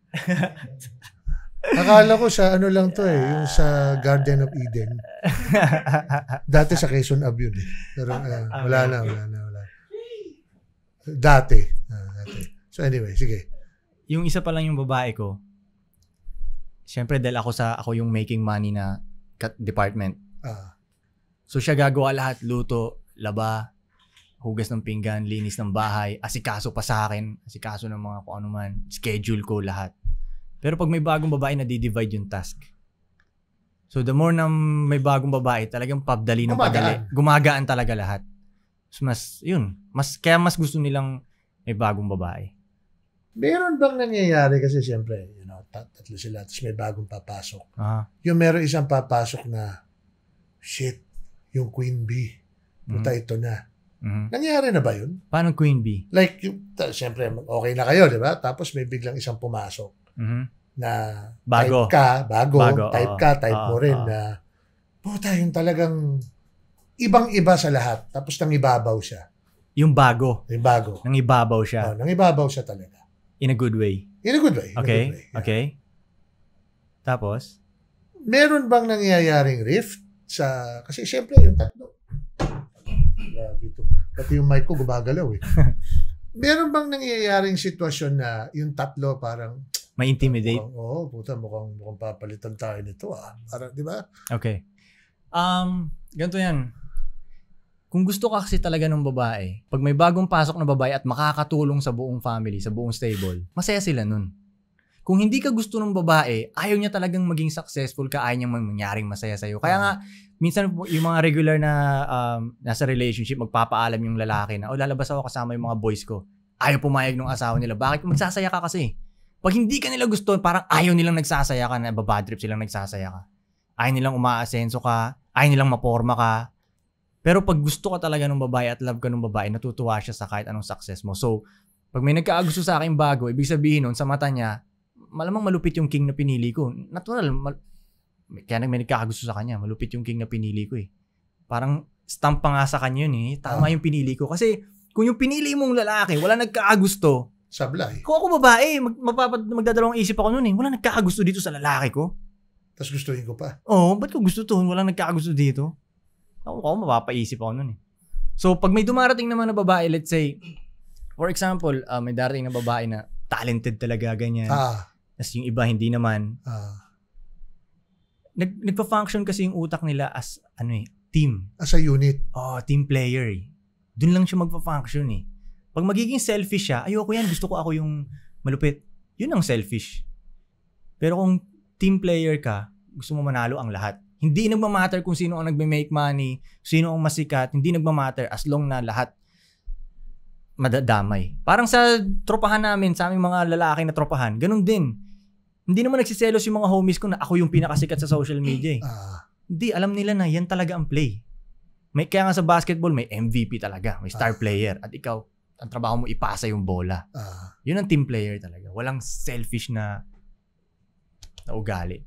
Akala ko sa ano lang to, eh. Yung sa Garden of Eden. Dati sa Quezon Ab yun, eh. Pero uh, wala na, wala na, wala. Dati. Ah, dati. So anyway, sige. yung isa pa lang yung babae ko, syempre dahil ako sa, ako yung making money na cut department. Ah, So siya gagawa lahat, luto, laba, hugas ng pinggan, linis ng bahay, asikaso pa sa akin, asikaso ng mga kung ano man, schedule ko lahat. Pero pag may bagong babae, nadi-divide yung task. So the more na may bagong babae, talagang pabdali ng Gumagaan. padali. Gumagaan talaga lahat. So mas, yun, mas, kaya mas gusto nilang may bagong babae. meron bang nangyayari kasi siyempre, you know, tat- tatlo sila, tapos may bagong papasok. Ah, Yung meron isang papasok na, shit, yung Queen Bee. Puta, Mhm. ito na. mhm. Nangyari na ba yun? Paano Queen Bee? Like, yung, ta- siyempre, okay na kayo, di ba? Tapos may biglang isang pumasok Mhm. na Bago. type ka, bago, Bago, type oo. ka, type Oo, mo rin oo. na, puta, yung talagang ibang-iba sa lahat. Tapos nangibabaw siya. Yung bago. Yung bago. Nang ibabaw siya. Oh, nangibabaw siya talaga. In a good way. In a good way. in a Okay? good way, yeah. Okay? Tapos? Meron bang nangyayaring rift sa, kasi siyempre yung tatlo. Grabe ito. Pati yung mic ko gumagalaw eh. Meron bang nangyayaring sitwasyon na yung tatlo parang, May intimidate? mukhang, oo, oh, puta, mukhang, mukhang papalitan tayo nito ah. Parang, di ba? Okay. Um, ganito yan. Kung gusto ka kasi talaga ng babae, pag may bagong pasok na babae at makakatulong sa buong family, sa buong stable, masaya sila nun. Kung hindi ka gusto ng babae, ayaw niya talagang maging successful ka, ayaw niya mangyaring masaya sa'yo. Kaya nga, minsan po, yung mga regular na um, nasa relationship, magpapaalam yung lalaki na, o lalabas ako kasama yung mga boys ko. Ayaw pumayag ng asawa nila. Bakit? Magsasaya ka kasi. Pag hindi ka nila gusto, parang ayaw nilang nagsasaya ka, na babad trip silang nagsasaya ka. Ayaw nilang umaasenso ka, ayaw nilang maporma ka. Pero pag gusto ka talaga ng babae at love ka ng babae, natutuwa siya sa kahit anong success mo. So, pag may nagkaagusto sa akin bago, ibig sabihin nun, sa mata niya, malamang malupit yung king na pinili ko. Natural, mal- kaya may nagkakagusto sa kanya, malupit yung king na pinili ko eh. Parang stamp pa nga sa kanya yun eh. Tama yung pinili ko. Kasi kung yung pinili mong lalaki, wala nagkakagusto, Sablay. kung ako babae, mag, mapapad, magdadalawang isip ako nun eh. Wala nagkakagusto dito sa lalaki ko. Tapos gustuhin ko pa. Oo, oh, ba't ko gusto to? Wala nagkakagusto dito. Ako, ako mapapaisip ako nun eh. So, pag may dumarating naman na babae, let's say, for example, uh, may darating na babae na talented talaga, ganyan. Ah, Tapos yung iba, hindi naman. ah. Nag, nagpa-function kasi yung utak nila as, ano eh, team. As a unit. Oh, team player eh. Doon lang siya magpa-function eh. Pag magiging selfish siya, ayoko yan, gusto ko ako yung malupit. Yun ang selfish. Pero kung team player ka, gusto mo manalo ang lahat. Hindi nagmamatter kung sino ang nagme-make money, sino ang masikat, hindi nagmamatter as long na lahat madadamay. Parang sa tropahan namin, sa aming mga lalaki na tropahan, ganun din. Hindi naman nagsiselos yung mga homies ko na ako yung pinakasikat sa social media. Eh. Uh, hindi, alam nila na yan talaga ang play. May, kaya nga sa basketball, may M V P talaga, may star uh, player. At ikaw, ang trabaho mo ipasa yung bola. Uh, Yun ang team player talaga. Walang selfish na, na ugali.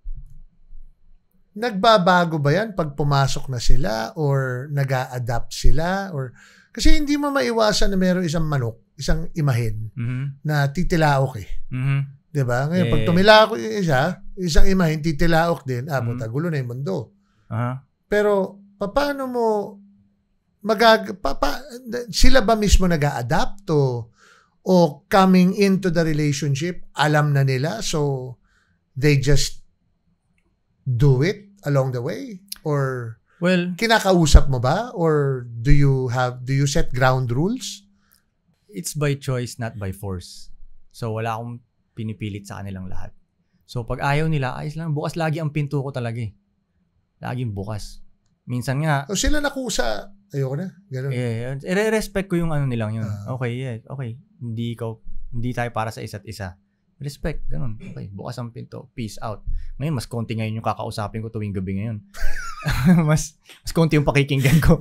Nagbabago ba yan pag pumasok na sila or nag-a-adapt sila? Or kasi hindi mo maiwasan na mayroong isang manok, isang imahin mm-hmm. na titilaok eh. Mm-hmm. Diba? Ngayon, yeah. pag tumilaok yung isa, isang imahin, titilaok din. Ah, mm-hmm. puta, gulo na yung mundo. Uh-huh. Pero, paano mo magag... Pa, pa, sila ba mismo nag-a-adapt o, o coming into the relationship, alam na nila, so they just do it along the way? Or well, kinakausap mo ba? Or do you have, do you set ground rules? It's by choice, not by force. So wala akong pinipilit sa kanilang lahat. So pag ayaw nila, ayos lang, bukas lagi ang pinto ko talaga eh. Laging bukas. Minsan nga. O sila nakusa, ayoko na. Ganun. Eh, i-respect ko yung ano nilang yun. Uh, okay, yeah, okay. Hindi ikaw, hindi tayo para sa isa't isa. Respect, ganun. Okay, bukas ang pinto. Peace out. Ngayon, mas konti ngayon yung kakausapin ko tuwing gabi ngayon. mas, mas konti yung pakikinggan ko.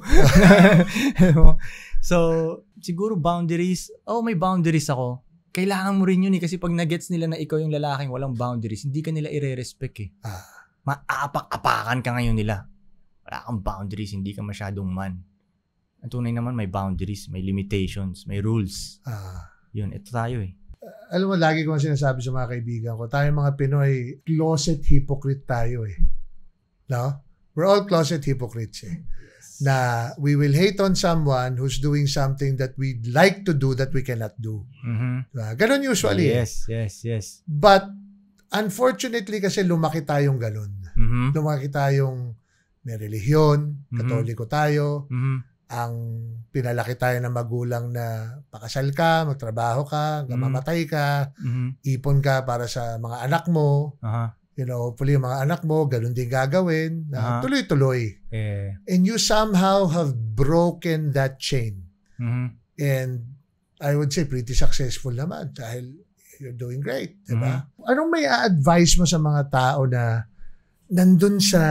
So, siguro boundaries. Oh, may boundaries ako. Kailangan mo rin yun eh. Kasi pag nagets nila na ikaw yung lalaking walang boundaries, hindi ka nila i-respect eh. Ah. Maapak-apakan ka ngayon nila. Wala kang boundaries, hindi ka masyadong man. Ang tunay naman, may boundaries, may limitations, may rules. Ah. Yun, ito tayo eh. Alam mo, lagi ko sinasabi sa mga kaibigan ko, tayo mga Pinoy, closet hypocrite tayo eh. No? We're all closet hypocrites eh. Yes. Na we will hate on someone who's doing something that we'd like to do that we cannot do. Mm-hmm. Diba? Ganon usually yes, eh. Yes, yes, But, unfortunately kasi lumaki tayong ganon. Mm-hmm. Lumaki tayong may relihiyon, katoliko tayo, mm-hmm. ang pinalaki tayo ng magulang na pakasal ka, magtrabaho ka, hanggang mm-hmm. mamatay ka, mm-hmm. ipon ka para sa mga anak mo, uh-huh. you know, hopefully yung mga anak mo, ganun din gagawin, na uh-huh. tuloy-tuloy. Yeah. And you somehow have broken that chain. Mm-hmm. And I would say pretty successful naman dahil you're doing great, di ba? Mm-hmm. Anong may a-advise mo sa mga tao na nandun sa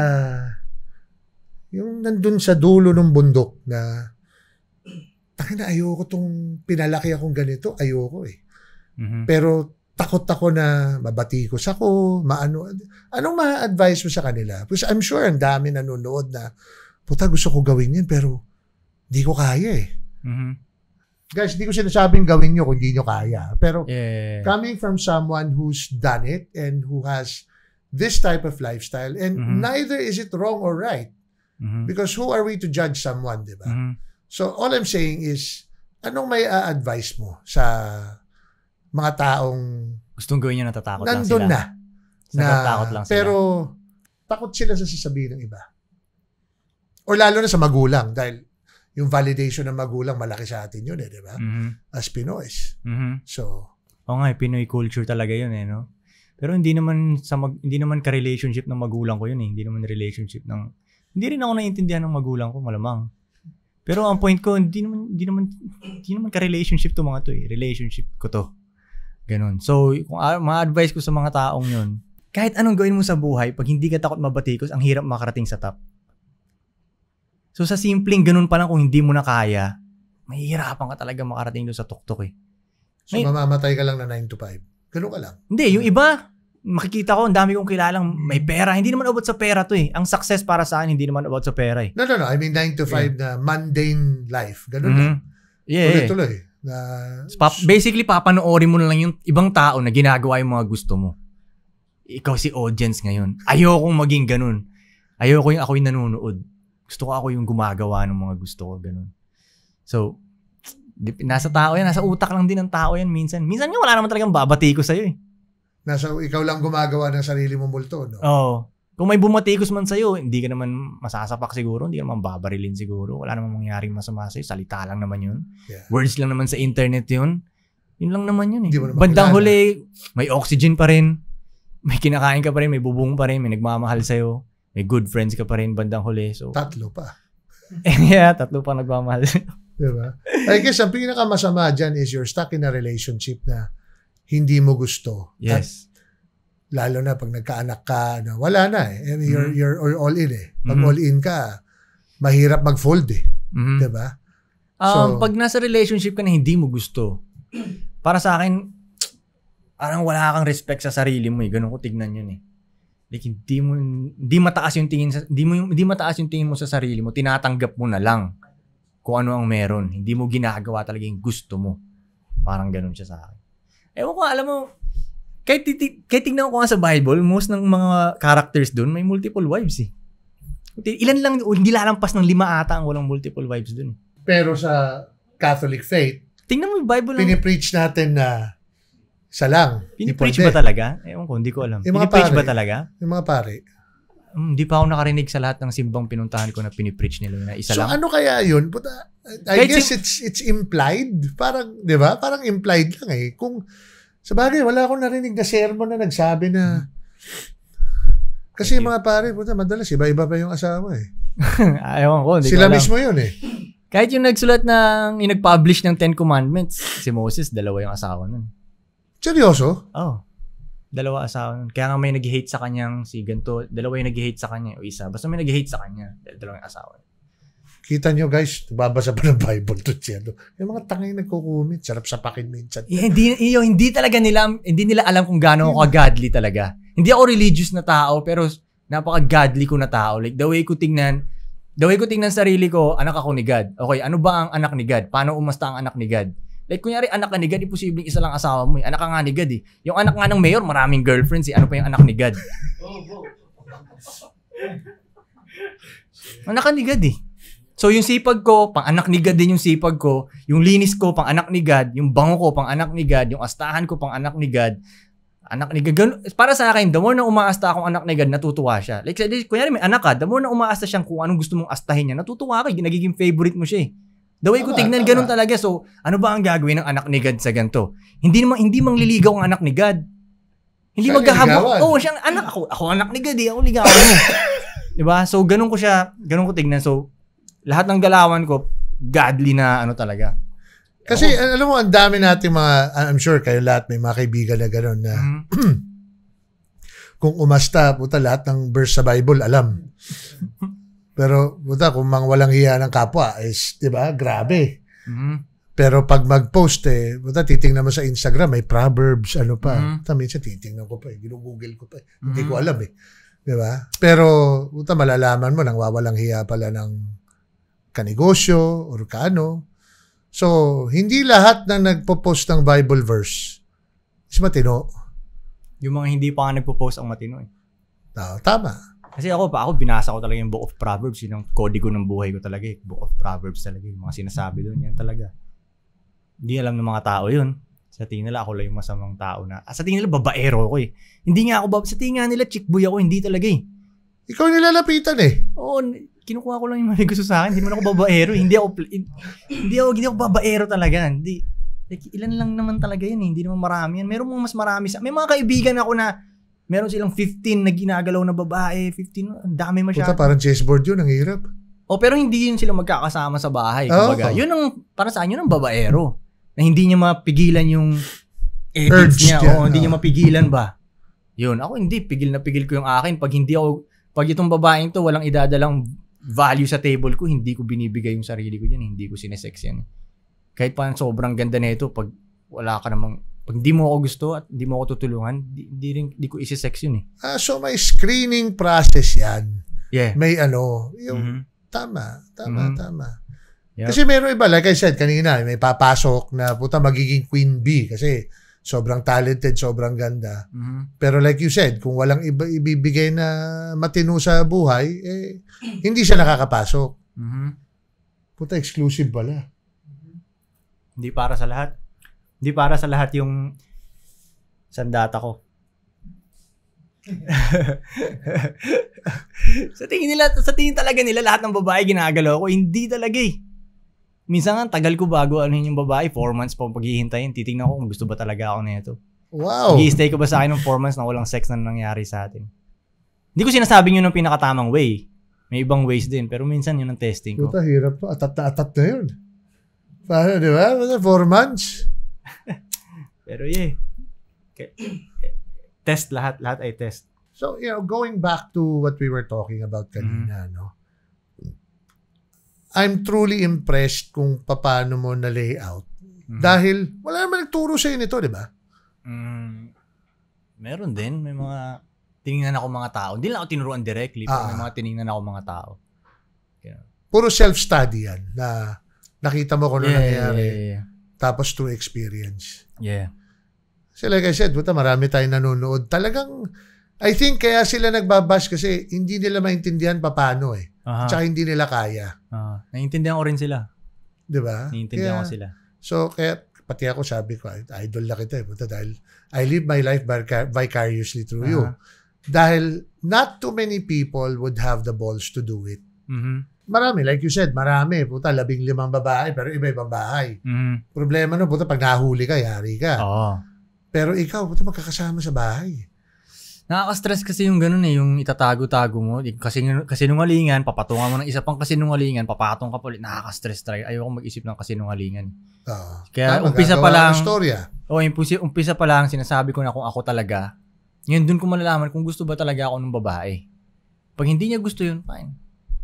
yung nandun sa dulo ng bundok na takin na ayoko tong pinalaki akong ganito, ayoko eh. Mm-hmm. Pero takot ako na mabatikos ako, maano. Anong ma-advise mo sa kanila? Because I'm sure ang dami nanonood na, puta gusto ko gawin yan pero di ko kaya eh. Mm-hmm. Guys, di ko sinasabing gawin nyo kung di nyo kaya. Pero yeah. coming from someone who's done it and who has this type of lifestyle, and mm-hmm. neither is it wrong or right. Mm-hmm. Because who are we to judge someone, di ba? Mm-hmm. So, all I'm saying is, anong may a-advise mo sa mga taong gustong gawin niya, natatakot lang sila? Nandun na. na natatakot lang sila. Pero, takot sila sa sasabihin ng iba. Or lalo na sa magulang. Dahil, yung validation ng magulang, malaki sa atin yun eh, di ba? Mm-hmm. As Pinoys. Mm-hmm. So, oo nga, Pinoy culture talaga yun eh, no? Pero hindi naman sa mag, hindi naman ka-relationship ng magulang ko yun eh. Hindi naman relationship ng hindi rin ako naiintindihan ng magulang ko, malamang. Pero ang point ko, hindi naman hindi naman hindi naman ka-relationship to mga to eh. Relationship ko to. Ganun. So, kung uh, ma-advise ko sa mga taong yun, kahit anong gawin mo sa buhay, pag hindi ka takot mabatikos, ang hirap makarating sa top. So, sa simpleng ganun pa lang, kung hindi mo na kaya, mahihirapan ka talaga makarating doon sa tuktok eh. So, may, mamamatay ka lang na nine to five. Ganun ka lang. Hindi, yung iba, makikita ko, ang dami kong kilalang may pera. Hindi naman about sa pera to eh. Ang success para sa akin, hindi naman about sa pera eh. No, no, no. I mean nine to five yeah. na mundane life. Ganun mm-hmm. lang. Yeah. Tuloy-tuloy. Na... Pa- basically, papanoorin mo na lang yung ibang tao na ginagawa yung mga gusto mo. Ikaw si audience ngayon. Ayokong maging ganun. Ayoko yung ako yung nanonood. Gusto ko ako yung gumagawa ng mga gusto ko. Ganun. So, nasa tao yan. Nasa utak lang din ng tao yan minsan. Minsan nga wala naman talagang babati ko sa'yo eh. Nasa ikaw lang gumagawa ng sarili mong multo, no? Oo. Kung may bumatikos man sa'yo, hindi ka naman masasapak siguro, hindi ka naman babarilin siguro. Wala namang mangyaring masama sa'yo. Salita lang naman yun. Yeah. Words lang naman sa internet yun. Yun lang naman yun eh. Bandang huli, may oxygen pa rin. may kinakain ka pa rin, may bubong pa rin, may nagmamahal sa'yo, may good friends ka pa rin bandang huli. So, tatlo pa. yeah, tatlo pa nagmamahal sa'yo. Diba? I guess ang pinakamasama dyan is you're stuck in a relationship na hindi mo gusto. Yes. At lalo na pag nagkaanak ka, no, wala na eh. I mean, you're, Mm-hmm. you're all in eh. Pag Mhm. all in ka, mahirap mag-fold eh. Mhm. Diba? Um, So- pag nasa relationship ka na hindi mo gusto, para sa akin, parang wala kang respect sa sarili mo eh. Ganun ko tignan yun eh. Like, hindi mo, hindi mataas yung tingin sa, hindi mo, yung- hindi mataas yung tingin mo sa sarili mo, tinatanggap mo na lang kung ano ang meron. Hindi mo ginagawa talaga yung gusto mo. Parang ganun siya sa akin. Ewan ko, alam mo, kahit, titi- kahit tignan ko nga sa Bible, most ng mga characters doon may multiple wives eh. Ilan lang, hindi lalampas ng lima ata ang walang multiple wives doon eh. Pero sa Catholic faith, Tingnan mo yung Bible lang. pinipreach natin na isa lang. Pinipreach Hindi ba pwede. talaga? Ewan ko, hindi ko alam. Yung mga Pinipreach pare. ba talaga? Yung mga pare. Hmm, Hindi pa ako nakarinig sa lahat ng simbang pinuntahan ko na pinipreach nila na isa So lang. ano kaya yun? But, uh, I Kahit guess si- it's it's implied. Parang, di ba? Parang implied lang eh. Kung, sa bagay, wala akong narinig na sermon na nagsabi na, kasi yung mga pare, puta, madalas, iba-iba pa yung asawa eh. Ewan ko, hindi ko Sila alam. mismo yun eh. Kahit yung nagsulat ng, yung nag-publish ng Ten Commandments, si Moses, dalawa yung asawa nun. Seryoso? Oh, dalawa asawa nun. Kaya nga may nag-hate sa kanyang si ganito, dalawa yung nag-hate sa kanya, o isa. Basta may nag-hate sa kanya, dalawa yung asawa. Kita nyo guys, babasa pa ng Bible to siya. Yung mga tangay nagkukumit, sarap sapakin minsan. Eh, hindi, iyo, hindi talaga nila, hindi nila alam kung gaano ako godly talaga. Hindi ako religious na tao, pero napaka-godly ko na tao. Like, the way ko tingnan, the way ko tingnan sarili ko, anak ako ni God. Okay, ano ba ang anak ni God? Paano umasta ang anak ni God? Like, kunyari, anak ka ni God, imposibleng isa lang asawa mo eh. Anak ka nga ni God eh. Yung anak nga ng mayor, maraming girlfriends eh. Ano pa yung anak ni God? Anak ka ni God eh. So, yung sipag ko, pang anak ni God din yung sipag ko. Yung linis ko, pang anak ni God. Yung bango ko, pang anak ni God. Yung astahan ko, pang anak ni God. Anak ni God. Ganun, para sa akin, the more na umaasta akong anak ni God, natutuwa siya. Like, kunyari may anak ka, the more na umaasta siyang kung anong gusto mong astahin niya, natutuwa ka. Nagiging favorite mo siya eh. The way ko Tama, tignan, tama. ganun talaga. So, ano ba ang gagawin ng anak ni God sa ganito? Hindi naman, hindi mang liligaw ang anak ni God. Hindi Siya magkahabol. niligawan. Oo, siyang anak. Ako, ako anak ni God eh. Ako ligawan mo. Diba? So, ganun ko siya, ganun ko tignan. So, lahat ng galawan ko, godly na ano talaga. Kasi alam mo, ang dami nating mga, I'm sure kayo lahat may mga kaibigan na gano'n na Mhm. kung umasta, puta, lahat ng verse sa Bible, alam. Pero, puta, kung mang walang hiya ng kapwa, is, di ba, grabe. Mhm. Pero pag mag-post eh, puta, titingnan mo sa Instagram, may Proverbs, ano pa. Mhm. Puta, minsan titingnan ko pa eh, ginugugel ko pa eh. Hindi Mhm. ko alam eh. Di ba? Pero, puta, malalaman mo nang wawalang hiya pala ng kanegosyo or kaano. So, hindi lahat na nagpo-post ng Bible verse is matino. Yung mga hindi pa nga nagpo-post ang matino eh. Ah, tama. Kasi ako pa, ako binasa ko talaga yung Book of Proverbs. Yun ang kodigo ng buhay ko talaga eh. Book of Proverbs talaga. Yung mga sinasabi doon, yan talaga. Hindi alam ng mga tao yun. Sa tingin nila, ako lang yung masamang tao na, ah, sa tingin nila, babaero ako eh. Hindi nga ako, bab- sa tingin nga nila, chick boy ako, hindi talaga eh. Ikaw nilalapitan eh. Oo, kinukuha ko lang yung mga gusto sa akin. Hindi naman ako babaero. Hindi ako, hindi ako, hindi ako babaero talaga. Hindi, like, ilan lang naman talaga yan eh. Hindi naman marami yan. Meron mga mas marami sa, may mga kaibigan ako na, meron silang fifteen na ginagalaw na babae. fifteen, ang dami masyado. Puta, parang chessboard yun, ang hirap. O, pero hindi yun sila magkakasama sa bahay. Oo. Kumbaga, yun ang, para saan yun ang babaero. Na hindi niya mapigilan yung Urge edits niya. niya, O, hindi oo. niya mapigilan ba? Yun. Ako hindi. Pigil na pigil ko yung akin. Pag hindi ako, pag itong babaeng to, walang idadalang value sa table ko, hindi ko binibigay yung sarili ko dyan. Hindi ko sinesex yan. Kahit pa sobrang ganda na ito, pag wala ka namang, pag di mo ako gusto at di mo ako tutulungan, di, di, rin, di ko isi-sex yun eh. Ah, so may screening process yan. Yeah. May ano, yung Mhm. tama, tama, Mhm. tama. Yep. Kasi meron iba, like I said kanina, may papasok na puta magiging queen bee kasi sobrang talented, sobrang ganda. Mhm. Pero like you said, kung walang iba, ibibigay na matino sa buhay, eh, hindi siya nakakapasok. Mhm. Puta, exclusive pala. Hindi para sa lahat. Hindi para sa lahat yung sandata ko. sa tingin nila, sa tingin talaga nila lahat ng babae ginagalaw ko, hindi talaga eh. Minsan nga tagal ko bago ano yung babae, four months pa paghihintayin, titingnan ko kung gusto ba talaga ako nito. Wow. Mag-i-stay ka ba sa akin ng four months na walang sex na nangyari sa atin? Hindi ko sinasabing yun ang pinakatamang way. May ibang ways din. Pero minsan yun ang testing ko. Puta, hirap to. Atat na atat na yun. Paano, di ba? Four months. Pero yeah. Okay. Test lahat. Lahat ay test. So, you know, going back to what we were talking about kanina, mm-hmm. no? I'm truly impressed kung paano mo na-layout. Mm-hmm. Dahil wala naman nagturo sa'yo nito, di ba? Mm, meron din. May mga tinignan ako mga tao. Hindi lang ako tinuruan directly, pero ah. may mga tinignan ako mga tao. Yeah. Puro self-study yan na nakita mo kung ano yeah, nangyari. Yeah, yeah, yeah. Tapos through experience. Yeah. So like I said, buta, marami tayong nanonood. Talagang, I think kaya sila nagbabash kasi hindi nila maintindihan paano eh. Uh-huh. Tsaka hindi nila kaya. Uh-huh. Naiintindihan ko rin sila. Diba? Naiintindihan kaya, ko sila. So, kaya pati ako sabi ko, idol na kita eh. Buta, dahil I live my life vicariously through uh-huh. you. Dahil not too many people would have the balls to do it. Mm-hmm. Marami, like you said, marami. Puta, labing limang babae, pero iba-ibang bahay. Mm-hmm. Problema no, puta, pag nahuli ka, yari ka. Oo. Pero ikaw, puta, magkakasama sa bahay. Nakaka-stress kasi yung ganun eh, yung itatago-tago mo. Kasi kasinungalingan, papatungan mo ng isa pang kasinungalingan, papatong ka pa ulit. Nakaka-stress talaga. Ayoko mag-isip ng kasinungalingan. Uh, Kaya tama, umpisa pa lang, o, oh, umpisa pa lang, sinasabi ko na kung ako talaga, yun, dun ko malalaman kung gusto ba talaga ako ng babae. Pag hindi niya gusto yun, fine.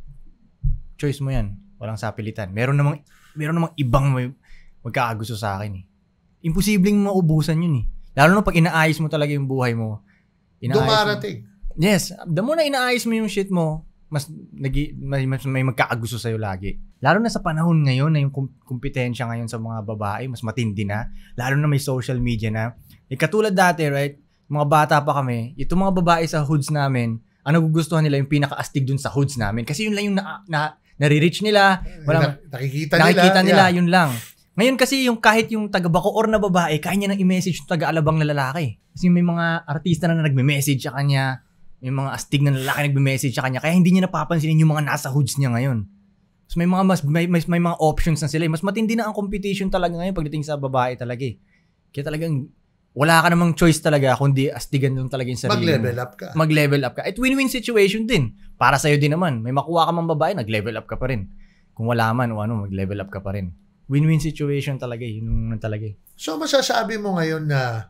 Choice mo yan. Walang sapilitan. Meron namang, meron namang ibang may magkakagusto sa akin eh. Imposibleng maubusan yun eh. Lalo na pag inaayos mo talaga yung buhay mo. Dumarating. Mo. Yes. The more na inaayos mo yung shit mo, mas, nagi, may, mas may magkakagusto sa'yo lagi. Lalo na sa panahon ngayon na yung kompetensya ngayon sa mga babae, mas matindi na. Lalo na may social media na. Eh, katulad dati, right? Mga bata pa kami, itong mga babae sa hoods namin, ang nagugustuhan nila yung pinaka-astig dun sa hoods namin. Kasi yun lang yung na, na, nare-reach nila. Walang, na, nakikita, nakikita nila. nila, yeah. Yun lang. Ngayon kasi yung kahit yung taga-Bacoor na babae, kaya niya nang i-message yung taga-Alabang na lalaki. Kasi may mga artista na nagme-message sa kanya, may mga astig na lalaki nagme-message sa kanya, kaya hindi niya napapansinin yung mga nasa hoods niya ngayon. So may mga mas may, may, may mga options na sila. Mas matindi na ang competition talaga ngayon pagdating sa babae talaga eh. Kaya talagang wala ka namang choice talaga kundi astigan lang talaga yung sarili mo. Mag-level up ka. Mag-level up ka. At win-win situation din. Para sa'yo din naman. May makuha ka mang babae, nag-level up ka pa rin. Kung wala man o ano, mag-level up ka pa rin. Win-win situation talaga eh. Yun yung talaga eh. So, masasabi mo ngayon na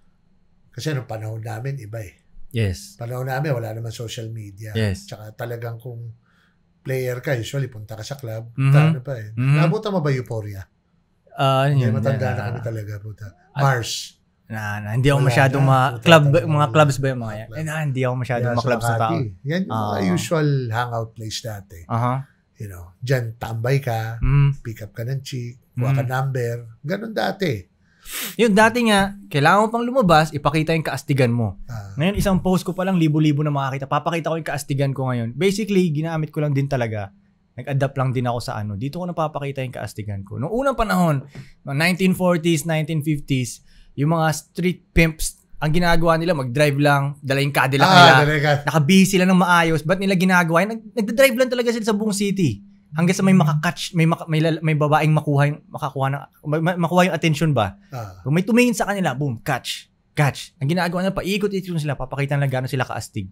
kasi nung panahon namin, iba eh. Yes. Panahon namin, wala naman social media. Yes. Tsaka talagang kung player ka, usually punta ka sa club. Mm-hmm. Ano pa eh. Mm-hmm. Nabutan mo ba Euphoria? Uh, hindi, yun, matanda uh, na kami talaga. Puta. Mars. Na, na, hindi ako wala masyadong na, ma- club, mga clubs ba yung mga yan? Eh, na, hindi ako masyadong yeah, ma-clubs na tao. Yan yung uh, mga usual hangout place dati. Uh-huh. You know, dyan tambay ka, mm. pick up ka ng chick, kuha mm. ka number. Ganon dati. Yung dati nga, kailangan mo pang lumabas, ipakita yung kaastigan mo. Ah. Ngayon, isang post ko pa lang, libo-libo na makakita. Papakita ko yung kaastigan ko ngayon. Basically, ginamit ko lang din talaga. Nag-adapt lang din ako sa ano. Dito ko napapakita yung kaastigan ko. Noong unang panahon, nineteen forties, nineteen fifties, yung mga street pimps, ang ginagawa nila, mag-drive lang, dala yung Cadillac ah, nila. Nakabihis sila ng maayos. Ba't nila ginagawa? Nag- nagda-drive lang talaga sila sa buong city. Hanggang sa may makakatch, may, maka, may, may babaeng makuha yung, makakuha ng, makuha yung attention ba? Ah. Kung may tumingin sa kanila, boom, catch, catch. Ang ginagawa nila, paikot-ikot sila, papakita nila gano'n sila kaastig.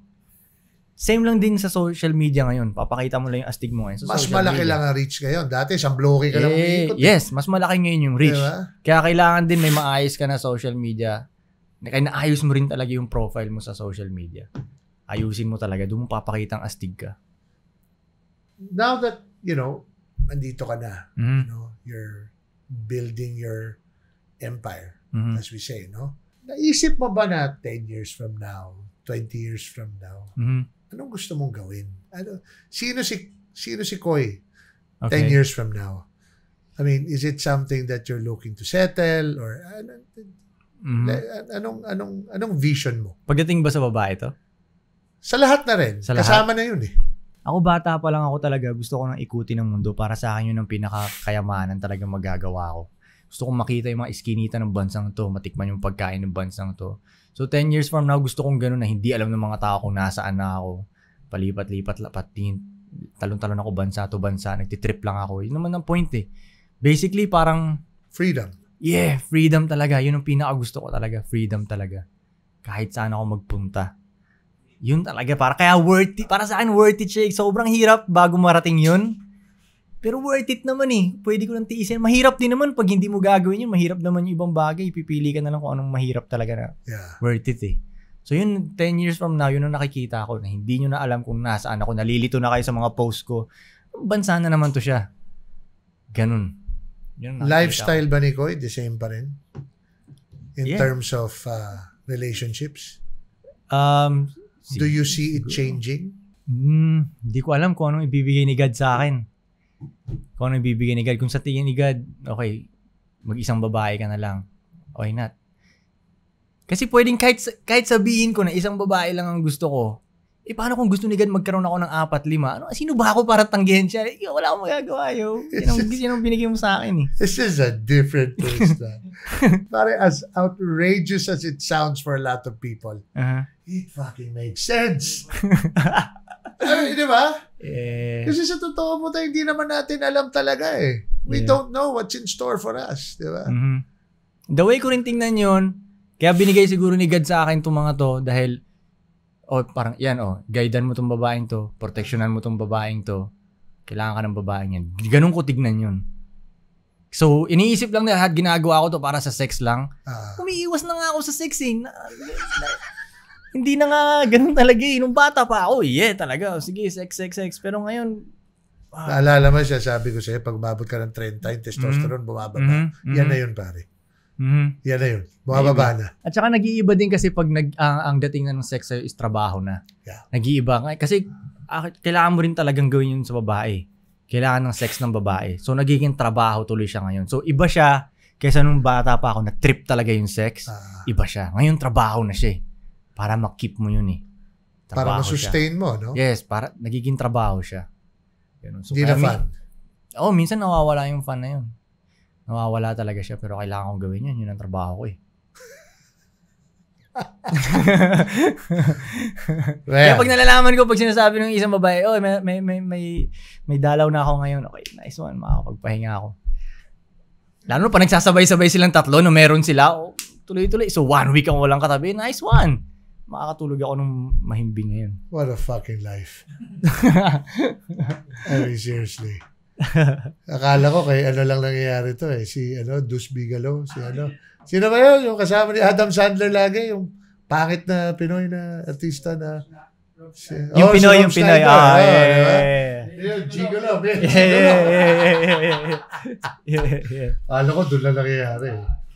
Same lang din sa social media ngayon. Papakita mo lang yung astig mo ngayon. Mas malaki media. Lang ang reach ngayon. Dati, isang bloke ka eh, lang umiikot. Yes, mas malaki ngayon yung reach. Diba? Kaya kailangan din may maayos ka na social media. Kaya naayos mo rin talaga yung profile mo sa social media. Ayusin mo talaga. Doon mo papakita ang astig ka. Now that, you know, andito ka na. Mm-hmm. You know, you're building your empire, mm-hmm. as we say, no? Naisip mo ba na ten years from now, twenty years from now, mm-hmm. anong gusto mong gawin? Ano, sino si sino si Koy okay. ten years from now? I mean, is it something that you're looking to settle or ano, mm-hmm. anong anong anong vision mo? Pagdating ba sa babae to? Sa lahat na rin. Sa Kasama lahat? Na yun eh. Ako bata pa lang ako talaga. Gusto ko nang ikutin ng mundo. Para sa akin yun ang pinakakayamanan talaga magagawa ko. Gusto kong makita yung mga iskinita ng bansang to. Matikman yung pagkain ng bansang to. So ten years from now, gusto kong gano'n na hindi alam ng mga tao kung nasaan na ako. Palipat-lipat, lapatin. Talon-talon ako bansa to bansa. Nagtitrip lang ako. Yun naman ang point eh. Basically, parang... Freedom. Yeah, freedom talaga. Yun ang pinaka gusto ko talaga. Freedom talaga. Kahit saan ako magpunta. Yun talaga. Para kaya worth it. Para sa akin worth it siya. Sobrang hirap bago marating yun. Pero worth it naman eh. Pwede ko lang tiisin. Mahirap din naman pag hindi mo gagawin yun. Mahirap naman yung ibang bagay. Pipili ka na lang kung anong mahirap talaga na Yeah. worth it eh. So yun, ten years from now, yun ang nakikita ko na hindi nyo na alam kung nasaan ako. Nalilito na kayo sa mga post ko. Bansa na naman to siya. Ganun. Yun Lifestyle ba ni Koy, the same pa rin? In Yeah. terms of uh, relationships? Um, Do you see it changing? Hmm, hindi ko alam kung anong ibibigay ni God sa akin. Kung anong ibibigay ni God. Kung sa tingin ni God, okay, mag-isang babae ka na lang. Why not? Kasi pwedeng kahit, kahit sabihin ko na isang babae lang ang gusto ko, eh paano kung gusto ni God magkaroon ako ng apat, lima? Ano, sino ba ako para tanggihan siya? Eh, wala akong magagawa, yo. Yan ang, yan ang binigay mo sa akin eh. This is a different twist, man. Pare, as outrageous as it sounds for a lot of people, Uh-huh. it fucking makes sense. Ay, di ba? Eh, Kasi sa totoo mo tayo, hindi naman natin alam talaga eh. We Yeah. don't know what's in store for us, di ba? mhm. The way ko rin tingnan yun, kaya binigay siguro ni God sa akin itong mga to dahil o oh, parang yan oh, guidean mo tong babaeng to, protectionan mo tong babaeng to. Kailangan ka ng babaeng yan. Ganun ko tignan yun. So, iniisip lang na lahat ginagawa ko to para sa sex lang. Ah. Umiiwas na nga ako sa sex eh. Na, na, hindi na nga ganun talaga eh. Nung bata pa ako, yeah talaga. Sige, sex, sex, sex. Pero ngayon, ah, Naalala mo siya, sabi ko sa'yo, pag umabot ka ng thirty, yung testosterone, bumababa. Mhm, Yan mhm. na yun, pare. mhm. Yan na yun. Bumababa na. At saka nag-iiba din kasi pag nag, ang, ang dating na ng sex sa'yo is trabaho na. Yeah. Nag-iiba nga. Kasi ah, kailangan mo rin talagang gawin yun sa babae. Kailangan ng sex ng babae. So nagiging trabaho tuloy siya ngayon. So iba siya kaysa nung bata pa ako na trip talaga yung sex. Ah. Iba siya. Ngayon trabaho na siya eh. Para makip mo yun eh. Para Trabaho masustain mo, no? siya. Yes, para nagiging trabaho siya. Ganun. So, Hindi na kaya fun. mi- Oo, minsan nawawala yung fun na yun. Nawawala talaga siya pero kailangan kong gawin yun. Yun ang trabaho ko eh. Kaya Well, pag nalalaman ko, pag sinasabi ng isang babae, oh, may, may, may, may, may dalaw na ako ngayon. Okay, nice one. Makakapagpahinga ako. Lalo pag nagsasabay-sabay silang tatlo, no meron sila, oh, tuloy-tuloy. So, one week ang walang katabi. Nice one. Makakatulog ako ng mahimbing ngayon. what a fucking life. I mean, seriously. Akala ko kay ano lang nangyayari to eh. Si ano, Dus Bigalo. Si ano. Sino ba yun? Yung kasama ni Adam Sandler lagi. Yung pangit na Pinoy na artista na... Si, Yung oh, Pinoy, si Rob yung Pinoy. Schneider. Ah, Oh, yeah, diba? yeah, yeah. Yung Gigolo. Yeah, yeah, yeah, yeah, yeah, yeah, yeah, yeah. Akala ko doon lang nangyayari.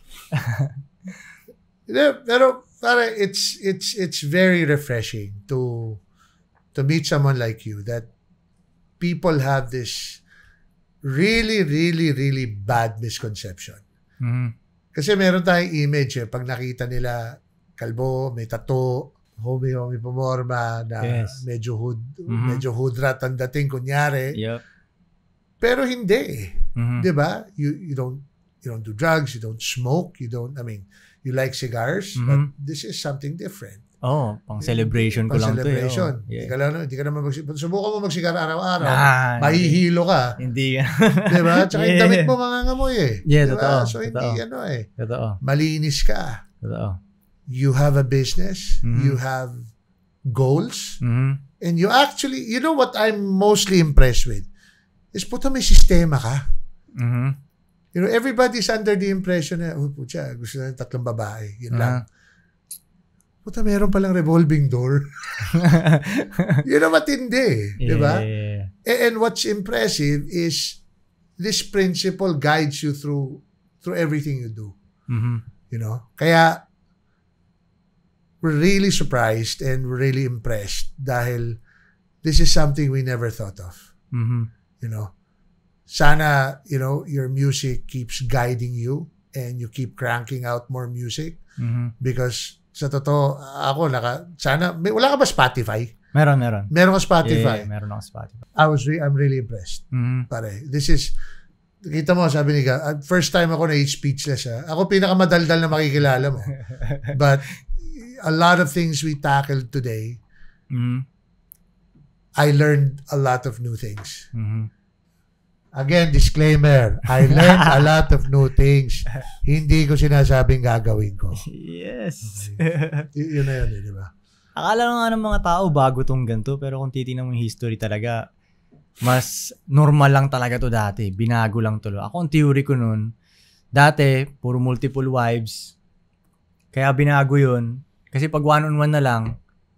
Hindi, pero pare, it's it's it's very refreshing to to meet someone like you that people have this really, really, really bad misconception. Mhm. Kasi meron tayong image eh, pag nakita nila kalbo, may tattoo, homie, homie pumorma, na Yes. medyo hood, Mhm. medyo hoodrat ang dating, kunyari. Yup. Pero hindi eh. Mhm. Di ba? You, you don't you don't do drugs, you don't smoke, you don't, I mean, you like cigars, Mhm. but this is something different. Oh, pang celebration ko Pang lang celebration. to. Eh. Oh. Hindi Yeah. ka lang, hindi ka naman magsi- subukan mo magsigar araw-araw. Nah, Mahihilo ka. Hindi. Di ba? Tsaka yung Yeah. damit mo mangangamoy eh. Yeah, Di ba? totoo, So hindi totoo. ano eh. Totoo. Malinis ka. Totoo. You have a business. Mhm. You have goals. Mhm. And you actually, you know what I'm mostly impressed with? Is puta may sistema ka. Mhm. You know, everybody's under the impression na, oh, putya, gusto na ng tatlong babae. Yun lang. Ah. Puta, meron palang revolving door. Yun ang matindi. Di ba? Yeah. A- And what's impressive is this principle guides you through through everything you do. Mhm. You know? Kaya, we're really surprised and we're really impressed dahil this is something we never thought of. Mhm. You know? Sana, you know, your music keeps guiding you and you keep cranking out more music Mhm. because sa totoo, ako, naka, sana, may, wala ka ba Spotify? Meron, meron. Meron ka Spotify? Yeah, meron ako Spotify. I was re- I'm really impressed. Mhm. Pare, this is, kita mo, sabi ni Ga, uh, first time ako na speechless. Ha? Ako pinakamadaldal na makikilala mo. But a lot of things we tackled today, Mhm. I learned a lot of new things. Mhm. Again, disclaimer. I learned a lot of new things. Hindi ko sinasabing gagawin ko. Yes. Okay. Y- yun na yun, eh, di ba? Akala nga ng mga tao bago tong ganito, pero kung titignan mo yung history talaga, mas normal lang talaga to dati. Binago lang to. Ako ang theory ko nun, dati, puro multiple wives. Kaya binago yun. Kasi pag one-on-one na lang,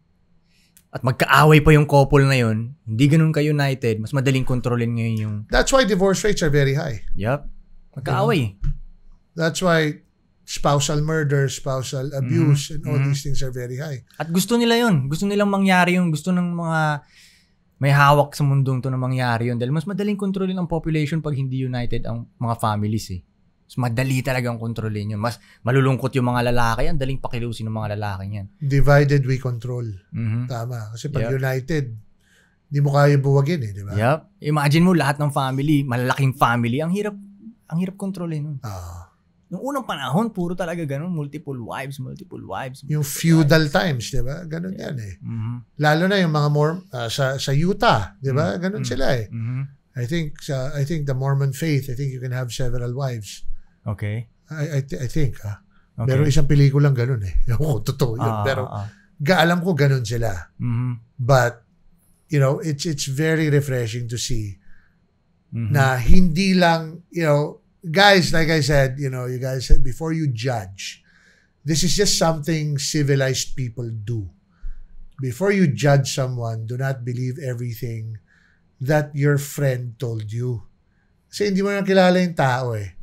at magkaaway pa yung couple na yun, hindi ganun ka-united, mas madaling kontrolin ngayon yung... That's why divorce rates are very high. Yup. Magkaaway. That's why spousal murder, spousal abuse, Mm-hmm. and all Mm-hmm. these things are very high. At gusto nila yun. Gusto nilang mangyari yung gusto ng mga may hawak sa mundong to na mangyari yun. Dahil mas madaling kontrolin ang population pag hindi united ang mga families eh. Mas madali talagang kontrolin yun. Mas malulungkot yung mga lalaki. Ang daling pakilusin ng mga lalaki yan. Divided we control. Mm-hmm. Tama. Kasi pag Yep. united, di mo kaya buwagin eh, di ba? Yup. Imagine mo lahat ng family, malalaking family, ang hirap ang hirap kontrolin nun. Ah. Noong unang panahon, puro talaga ganun. Multiple wives, multiple wives. Yung multiple feudal wives. times, di ba? Ganun yan eh. Mm-hmm. Lalo na yung mga Mor uh, sa sa Utah, di ba? Ganun Mm-hmm. sila eh. Mm-hmm. I think sa I think the Mormon faith, I think you can have several wives. Okay. I I, th- I think ah. Okay. Pero isang pelikulang ganun eh. Yung oh, totoo yun. Ah, Pero ah, ah. ga alam ko ganun sila. Mm-hmm. But you know, it's it's very refreshing to see Mm-hmm. na hindi lang, you know, guys, like I said, you know, you guys said before you judge, this is just something civilized people do. Before you judge someone, do not believe everything that your friend told you. Kasi hindi mo na kilala yung tao eh.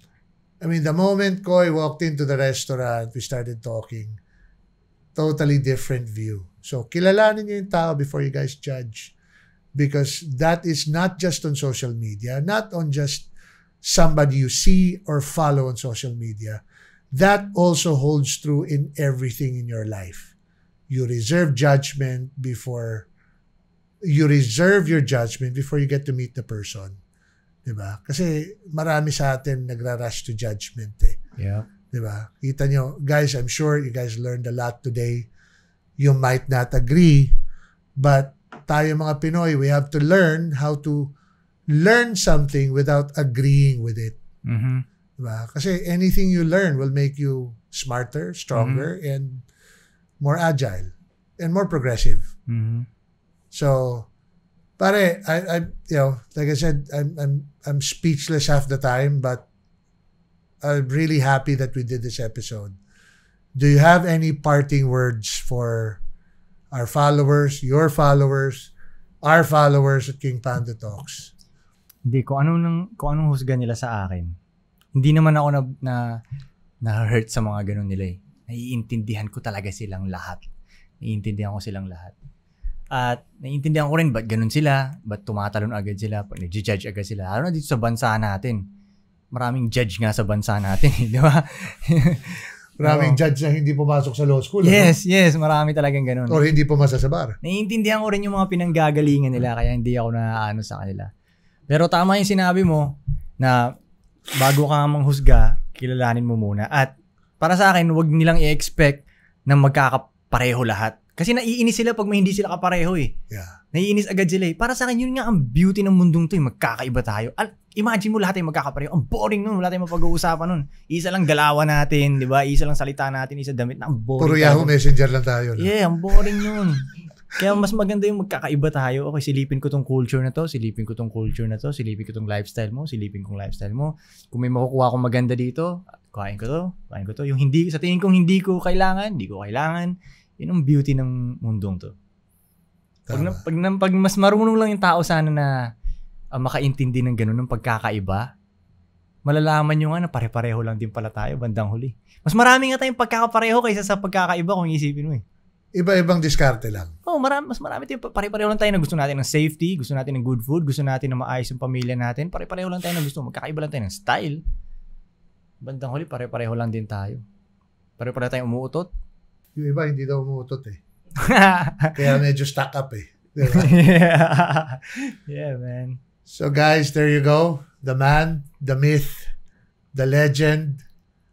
I mean, the moment Koy walked into the restaurant, we started talking, totally different view. So, kilalanin niyo yung tao before you guys judge. Because that is not just on social media, not on just somebody you see or follow on social media. That also holds true in everything in your life. You reserve judgment before, you reserve your judgment before you get to meet the person. Diba? Kasi marami sa atin nagra-rush to judgment eh. Yeah. Diba? Kita nyo, guys, I'm sure you guys learned a lot today. You might not agree, but tayo mga Pinoy, we have to learn how to learn something without agreeing with it. Mm-hmm. Diba? Kasi anything you learn will make you smarter, stronger, Mm-hmm. and more agile and more progressive. Mm-hmm. So, pare, I, I, you know, like I said, I'm, I'm, I'm speechless half the time, but I'm really happy that we did this episode. Do you have any parting words for our followers, your followers, our followers at King Panda Talks? Hindi ko ano nang kung anong husga nila sa akin. Hindi naman ako na na, na hurt sa mga ganun nila eh. Naiintindihan ko talaga silang lahat. Naiintindihan ko silang lahat. At naiintindihan ko rin ba't ganun sila, ba't tumatalon agad sila, pag nag-judge agad sila. Lalo na dito sa bansa natin. Maraming judge nga sa bansa natin, di ba? Maraming Oo. judge na hindi pumasok sa law school. Yes, yes, marami talagang ganun. Ano? Or hindi pumasa sa bar. Naiintindihan ko rin yung mga pinanggagalingan nila kaya hindi ako naaano sa kanila. Pero tama yung sinabi mo na bago ka manghusga, kilalanin mo muna. At para sa akin, huwag nilang i-expect na magkakapareho lahat. Kasi naiinis sila pag may hindi sila kapareho eh. Yeah. Naiinis agad sila eh. Para sa akin, yun nga ang beauty ng mundong to eh. Magkakaiba tayo. Al- Imagine mo lahat ay magkakapareho. Ang boring nun. Wala tayong mapag-uusapan nun. Isa lang galawan natin, di ba? Isa lang salita natin, isa damit na. Ang boring. Puro tayo. Yahoo Messenger lang tayo. No? Yeah, ang boring nun. Kaya mas maganda yung magkakaiba tayo. Okay, silipin ko tong culture na to, silipin ko tong culture na to, silipin ko tong lifestyle mo, silipin kong lifestyle mo. Kung may makukuha akong maganda dito, kain ko to, kain ko to. Yung hindi, sa tingin kong hindi ko kailangan, hindi ko kailangan. Yun ang beauty ng mundong to. Pag, na, pag, na, pag mas marunong lang yung tao sana na uh, makaintindi ng ganun, ng pagkakaiba, malalaman nyo nga na pare-pareho lang din pala tayo bandang huli. Mas marami nga tayong pagkakapareho kaysa sa pagkakaiba kung isipin mo eh. Iba-ibang diskarte lang. Oh, marami, mas marami tayong pare-pareho lang tayo na gusto natin ng safety, gusto natin ng good food, gusto natin na maayos yung pamilya natin. Pare-pareho lang tayo na gusto. Magkakaiba lang tayo ng style. Bandang huli, pare-pareho lang din tayo. Pare-pareho tayong umuutot. Yung iba hindi daw umuutot eh. Kaya medyo stuck up eh. Diba? yeah. yeah, man. So guys, there you go. The man, the myth, the legend,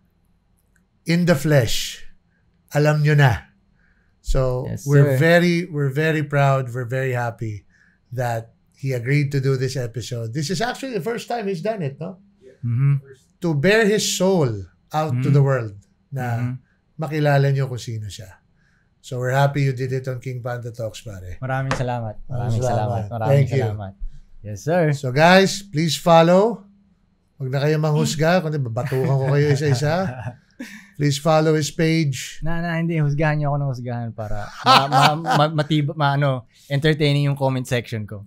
in the flesh. Alam nyo na. So Yes, we're sir. very, we're very proud. We're very happy that he agreed to do this episode. This is actually the first time he's done it, no? Mhm. To bear his soul out to Mhm. the world na Mhm. makilala nyo kung sino siya. So we're happy you did it on King Panda Talks, pare. Maraming salamat. Maraming salamat. salamat. Maraming Thank you. salamat. Yes, sir. So guys, please follow. Huwag na kayo manghusga, kundi babatukan ko kayo isa-isa. Please follow his page. Na, na, hindi. Husgahan niyo ako ng husgahan para ma, ma, ma, matib, ma, ano, entertaining yung comment section ko.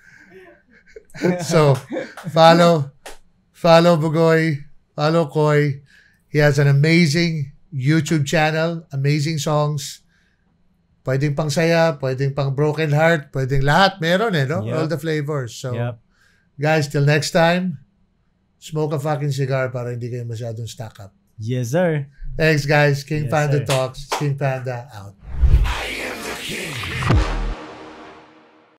So, follow, follow Bugoy, follow Koy. He has an amazing YouTube channel, amazing songs. Pwedeng pang saya, pwedeng pang broken heart, pwedeng lahat. Meron eh, no? Yep. All the flavors. So, Yep. guys, till next time, smoke a fucking cigar para hindi kayo masyadong stack up. Yes, sir. Thanks, guys. King Yes, Panda sir. Talks. King Panda out. I am the king.